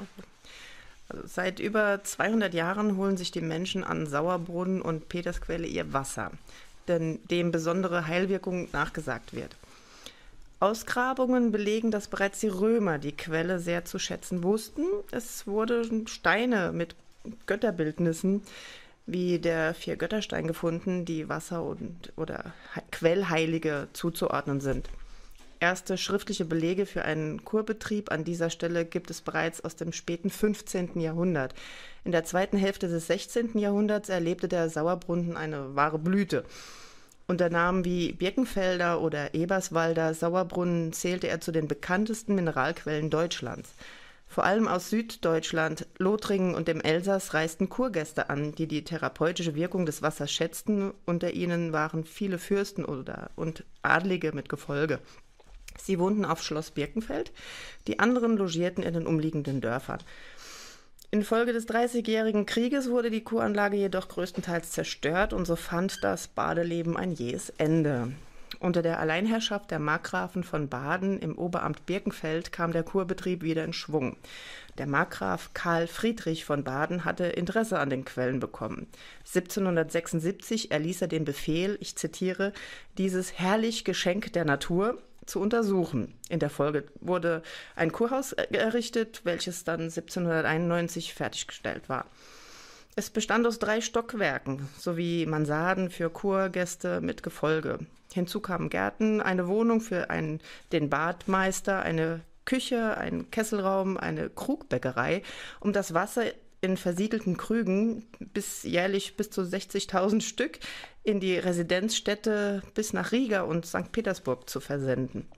Also seit über zweihundert Jahren holen sich die Menschen an Sauerbrunnen und Petersquelle ihr Wasser, denn dem besondere Heilwirkung nachgesagt wird. Ausgrabungen belegen, dass bereits die Römer die Quelle sehr zu schätzen wussten. Es wurden Steine mit Götterbildnissen wie der Vier-Götterstein gefunden, die Wasser- und oder Quellheilige zuzuordnen sind. Erste schriftliche Belege für einen Kurbetrieb an dieser Stelle gibt es bereits aus dem späten fünfzehnten Jahrhundert. In der zweiten Hälfte des sechzehnten Jahrhunderts erlebte der Sauerbrunnen eine wahre Blüte. Unter Namen wie Birkenfelder oder Eberswalder Sauerbrunnen zählte er zu den bekanntesten Mineralquellen Deutschlands. Vor allem aus Süddeutschland, Lothringen und dem Elsass reisten Kurgäste an, die die therapeutische Wirkung des Wassers schätzten. Unter ihnen waren viele Fürsten oder und Adlige mit Gefolge. Sie wohnten auf Schloss Birkenfeld, die anderen logierten in den umliegenden Dörfern. Infolge des Dreißigjährigen Krieges wurde die Kuranlage jedoch größtenteils zerstört und so fand das Badeleben ein jähes Ende. Unter der Alleinherrschaft der Markgrafen von Baden im Oberamt Birkenfeld kam der Kurbetrieb wieder in Schwung. Der Markgraf Karl Friedrich von Baden hatte Interesse an den Quellen bekommen. siebzehnhundertsechsundsiebzig erließ er den Befehl, ich zitiere, dieses herrlich Geschenk der Natur zu untersuchen. In der Folge wurde ein Kurhaus errichtet, welches dann siebzehnhunderteinundneunzig fertiggestellt war. Es bestand aus drei Stockwerken sowie Mansarden für Kurgäste mit Gefolge. Hinzu kamen Gärten, eine Wohnung für einen, den Badmeister, eine Küche, ein Kesselraum, eine Krugbäckerei, um das Wasser in versiegelten Krügen bis jährlich bis zu sechzigtausend Stück in die Residenzstädte bis nach Riga und Sankt Petersburg zu versenden.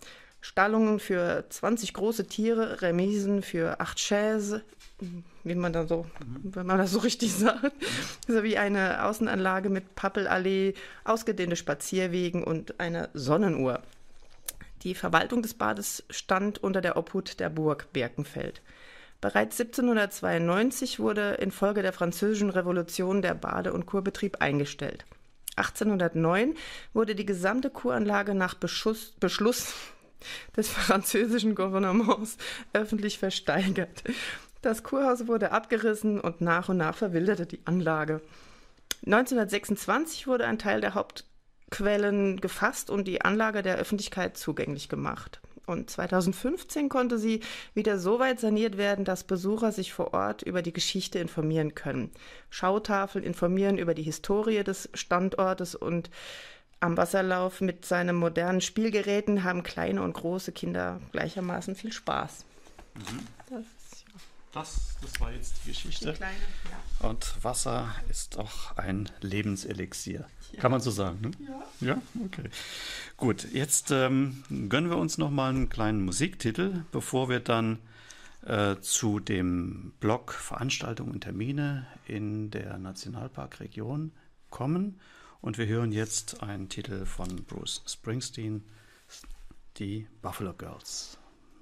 Stallungen für zwanzig große Tiere, Remisen für acht Chaises, wie man da so, wenn man das so richtig sagt, sowie eine Außenanlage mit Pappelallee, ausgedehnte Spazierwegen und eine Sonnenuhr. Die Verwaltung des Bades stand unter der Obhut der Burg Birkenfeld. Bereits siebzehnhundertzweiundneunzig wurde infolge der Französischen Revolution der Bade- und Kurbetrieb eingestellt. achtzehnhundertneun wurde die gesamte Kuranlage nach Beschuss, Beschluss des französischen Gouvernements öffentlich versteigert. Das Kurhaus wurde abgerissen und nach und nach verwilderte die Anlage. neunzehnhundertsechsundzwanzig wurde ein Teil der Hauptquellen gefasst und die Anlage der Öffentlichkeit zugänglich gemacht. Und zweitausendfünfzehn konnte sie wieder so weit saniert werden, dass Besucher sich vor Ort über die Geschichte informieren können. Schautafeln informieren über die Historie des Standortes und am Wasserlauf mit seinen modernen Spielgeräten haben kleine und große Kinder gleichermaßen viel Spaß. Mhm. Das, ist, ja. das, das war jetzt die Geschichte. Die kleine, ja. Und Wasser ist auch ein Lebenselixier. Ja. Kann man so sagen, ne? Ja. Ja, okay. Gut, jetzt ähm, gönnen wir uns noch mal einen kleinen Musiktitel, bevor wir dann äh, zu dem Blog Veranstaltungen und Termine in der Nationalparkregion kommen. Und wir hören jetzt einen Titel von Bruce Springsteen, die Buffalo Girls.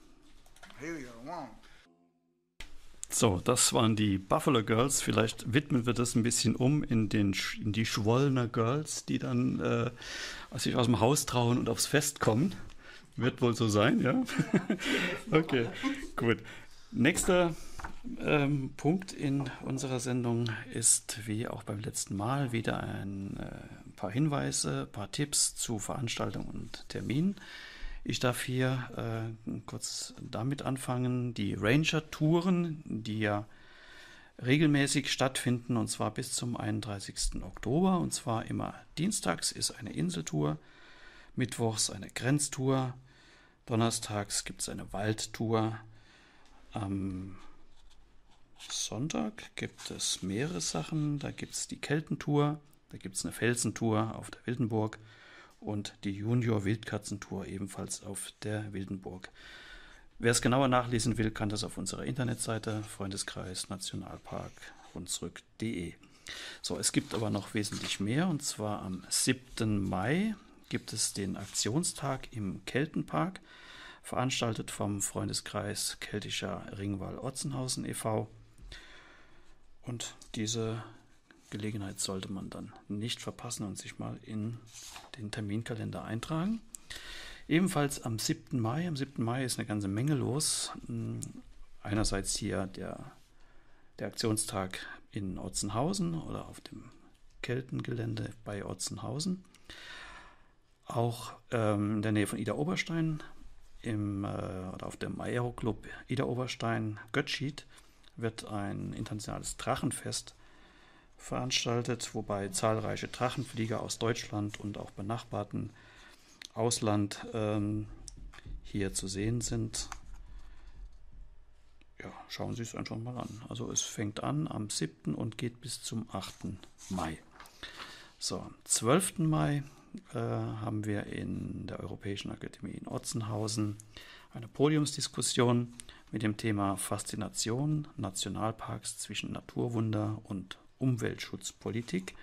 So, das waren die Buffalo Girls. Vielleicht widmen wir das ein bisschen um in, den, in die Schwollner Girls, die dann äh, sich aus dem Haus trauen und aufs Fest kommen. Wird wohl so sein, ja? Okay, gut. Nächster ähm, Punkt in unserer Sendung ist, wie auch beim letzten Mal, wieder ein äh, paar Hinweise, ein paar Tipps zu Veranstaltungen und Terminen. Ich darf hier äh, kurz damit anfangen, die Ranger-Touren, die ja regelmäßig stattfinden, und zwar bis zum einunddreißigsten Oktober, und zwar immer dienstags ist eine Inseltour, mittwochs eine Grenztour, donnerstags gibt es eine Waldtour, am Sonntag gibt es mehrere Sachen, da gibt es die Keltentour, da gibt es eine Felsentour auf der Wildenburg, und die Junior-Wildkatzentour ebenfalls auf der Wildenburg. Wer es genauer nachlesen will, kann das auf unserer Internetseite Freundeskreis Nationalpark Hunsrück punkt de. So, es gibt aber noch wesentlich mehr, und zwar am siebten Mai gibt es den Aktionstag im Keltenpark, veranstaltet vom Freundeskreis Keltischer Ringwall Otzenhausen e V Und diese Gelegenheit sollte man dann nicht verpassen und sich mal in den Terminkalender eintragen. Ebenfalls am siebten Mai. Am siebten Mai ist eine ganze Menge los. Einerseits hier der, der Aktionstag in Otzenhausen oder auf dem Keltengelände bei Otzenhausen. Auch ähm, in der Nähe von Ida Oberstein im, äh, oder auf dem Aeroclub Ida Oberstein Götschied wird ein internationales Drachenfest veranstaltet, wobei zahlreiche Drachenflieger aus Deutschland und auch benachbarten Ausland ähm, hier zu sehen sind. Ja, schauen Sie es einfach mal an. Also es fängt an am siebten und geht bis zum achten Mai. So, am zwölften Mai äh, haben wir in der Europäischen Akademie in Otzenhausen eine Podiumsdiskussion mit dem Thema Faszination Nationalparks zwischen Naturwunder und Umweltschutzpolitik.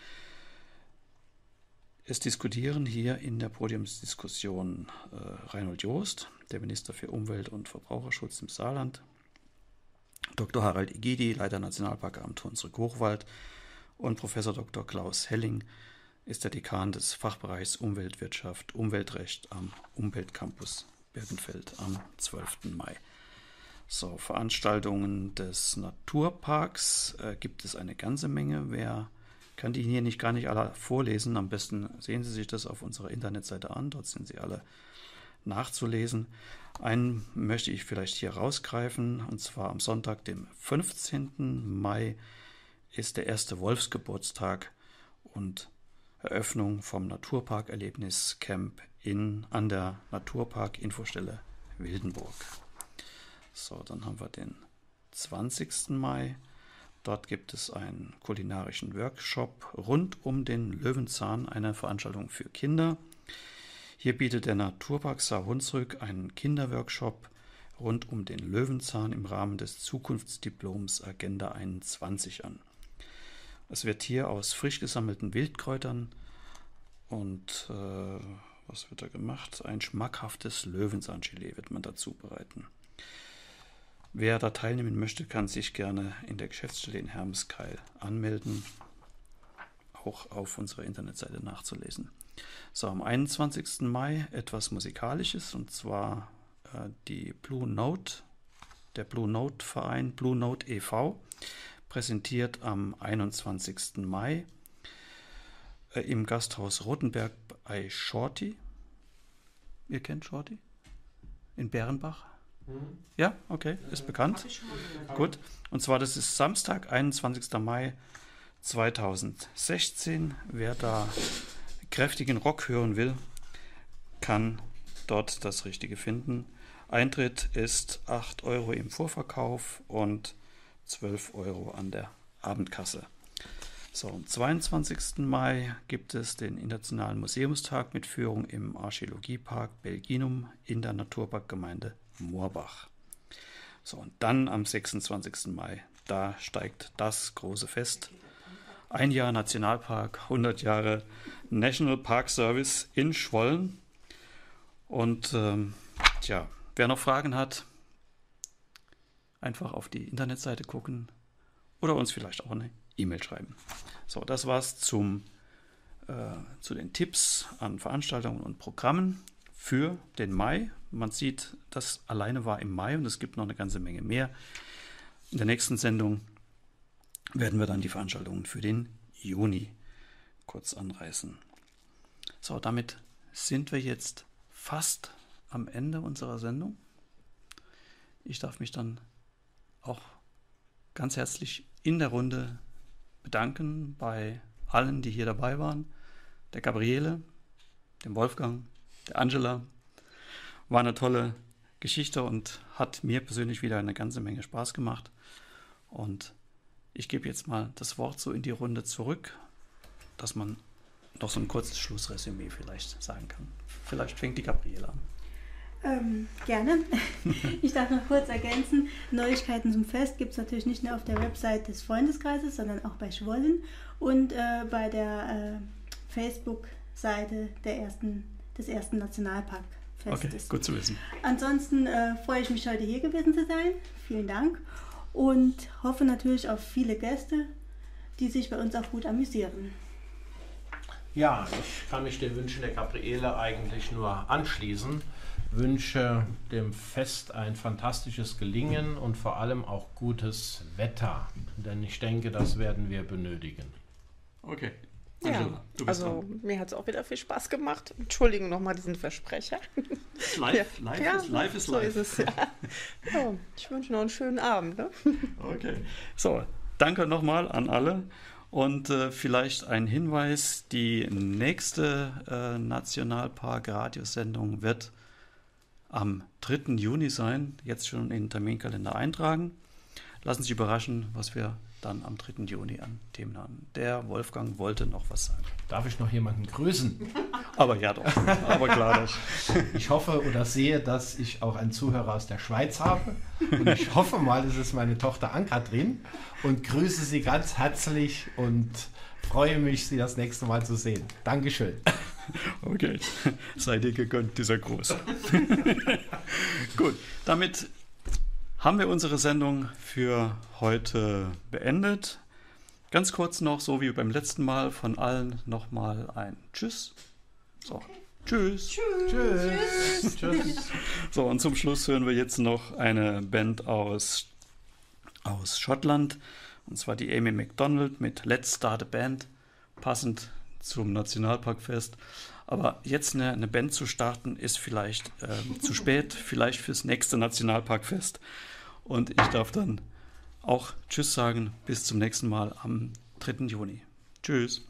Es diskutieren hier in der Podiumsdiskussion äh, Reinhold Joost, der Minister für Umwelt- und Verbraucherschutz im Saarland, Doktor Harald Igidi, Leiter Nationalparkamt Hunsrück-Hochwald, und Professor Doktor Klaus Helling ist der Dekan des Fachbereichs Umweltwirtschaft, Umweltrecht am Umweltcampus Birkenfeld am zwölften Mai. So, Veranstaltungen des Naturparks äh, gibt es eine ganze Menge. Wer kann die hier nicht gar nicht alle vorlesen? Am besten sehen Sie sich das auf unserer Internetseite an. Dort sind sie alle nachzulesen. Einen möchte ich vielleicht hier rausgreifen, und zwar am Sonntag, dem fünfzehnten Mai, ist der erste Wolfsgeburtstag und Eröffnung vom Naturparkerlebniscamp in, an der Naturpark-Infostelle Wildenburg. So, dann haben wir den zwanzigsten Mai. Dort gibt es einen kulinarischen Workshop rund um den Löwenzahn, eine Veranstaltung für Kinder. Hier bietet der Naturpark Saar-Hunsrück einen Kinderworkshop rund um den Löwenzahn im Rahmen des Zukunftsdiploms Agenda einundzwanzig an. Es wird hier aus frisch gesammelten Wildkräutern und äh, was wird da gemacht? Ein schmackhaftes Löwenzahngelee wird man dazu bereiten. Wer da teilnehmen möchte, kann sich gerne in der Geschäftsstelle in Hermeskeil anmelden, auch auf unserer Internetseite nachzulesen. So, am einundzwanzigsten Mai etwas Musikalisches, und zwar äh, die Blue Note, der Blue Note Verein Blue Note e V präsentiert am einundzwanzigsten Mai äh, im Gasthaus Rotenberg bei Shorty. Ihr kennt Shorty? In Bärenbach? Mhm. Ja, okay, ist bekannt. Gut, und zwar das ist Samstag, einundzwanzigsten Mai zweitausendsechzehn. Wer da kräftigen Rock hören will, kann dort das Richtige finden. Eintritt ist acht Euro im Vorverkauf und zwölf Euro an der Abendkasse. So, am zweiundzwanzigsten Mai gibt es den Internationalen Museumstag mit Führung im Archäologiepark Belginum in der Naturparkgemeinde Moorbach. So, und dann am sechsundzwanzigsten Mai, da steigt das große Fest. Ein Jahr Nationalpark, hundert Jahre National Park Service in Schwollen. Und ähm, tja, wer noch Fragen hat, einfach auf die Internetseite gucken oder uns vielleicht auch eine E-Mail schreiben. So, das war's zum, äh, zu den Tipps an Veranstaltungen und Programmen für den Mai. Man sieht, das alleine war im Mai und es gibt noch eine ganze Menge mehr. In der nächsten Sendung werden wir dann die Veranstaltungen für den Juni kurz anreißen. So, damit sind wir jetzt fast am Ende unserer Sendung. Ich darf mich dann auch ganz herzlich in der Runde bedanken bei allen, die hier dabei waren. Der Gabriele, dem Wolfgang, der Angela. War eine tolle Geschichte und hat mir persönlich wieder eine ganze Menge Spaß gemacht. Und ich gebe jetzt mal das Wort so in die Runde zurück, dass man noch so ein kurzes Schlussresümee vielleicht sagen kann. Vielleicht fängt die Gabriele an. Ähm, gerne. Ich darf noch kurz ergänzen, Neuigkeiten zum Fest gibt es natürlich nicht nur auf der Website des Freundeskreises, sondern auch bei Schwollen und äh, bei der äh, Facebook-Seite der ersten, des ersten Nationalparkfestes. Okay, gut zu wissen. Ansonsten äh, freue ich mich, heute hier gewesen zu sein. Vielen Dank. Und hoffe natürlich auf viele Gäste, die sich bei uns auch gut amüsieren. Ja, ich kann mich den Wünschen der Gabriele eigentlich nur anschließen. Wünsche dem Fest ein fantastisches Gelingen und vor allem auch gutes Wetter, denn ich denke, das werden wir benötigen. Okay. Ja, also dran. Mir hat es auch wieder viel Spaß gemacht. Entschuldigung nochmal diesen Versprecher. Live, ja. live, ja, ist, live ist so live. Ist es, ja. So, ich wünsche noch einen schönen Abend. Ne? Okay. So, danke nochmal an alle. Und äh, vielleicht ein Hinweis, die nächste äh, Nationalpark-Radiosendung wird am dritten Juni sein. Jetzt schon in den Terminkalender eintragen. Lassen Sie sich überraschen, was wir dann am dritten Juni an Themen haben. Der Wolfgang wollte noch was sagen. Darf ich noch jemanden grüßen? Aber ja doch, aber klar doch. Ich hoffe oder sehe, dass ich auch einen Zuhörer aus der Schweiz habe. Und ich hoffe mal, es ist meine Tochter Ann-Kathrin. Und grüße Sie ganz herzlich und freue mich, Sie das nächste Mal zu sehen. Dankeschön. Okay, sei dir gegönnt, dieser Gruß. Gut, damit haben wir unsere Sendung für heute beendet. Ganz kurz noch, so wie beim letzten Mal, von allen nochmal ein Tschüss. So, okay. Tschüss. Tschüss. Tschüss. Tschüss. So, und zum Schluss hören wir jetzt noch eine Band aus, aus Schottland, und zwar die Amy MacDonald mit Let's Start a Band, passend zum Nationalparkfest. Aber jetzt eine, eine Band zu starten, ist vielleicht äh, zu spät, vielleicht fürs nächste Nationalparkfest. Und ich darf dann auch Tschüss sagen, bis zum nächsten Mal am dritten Juni. Tschüss.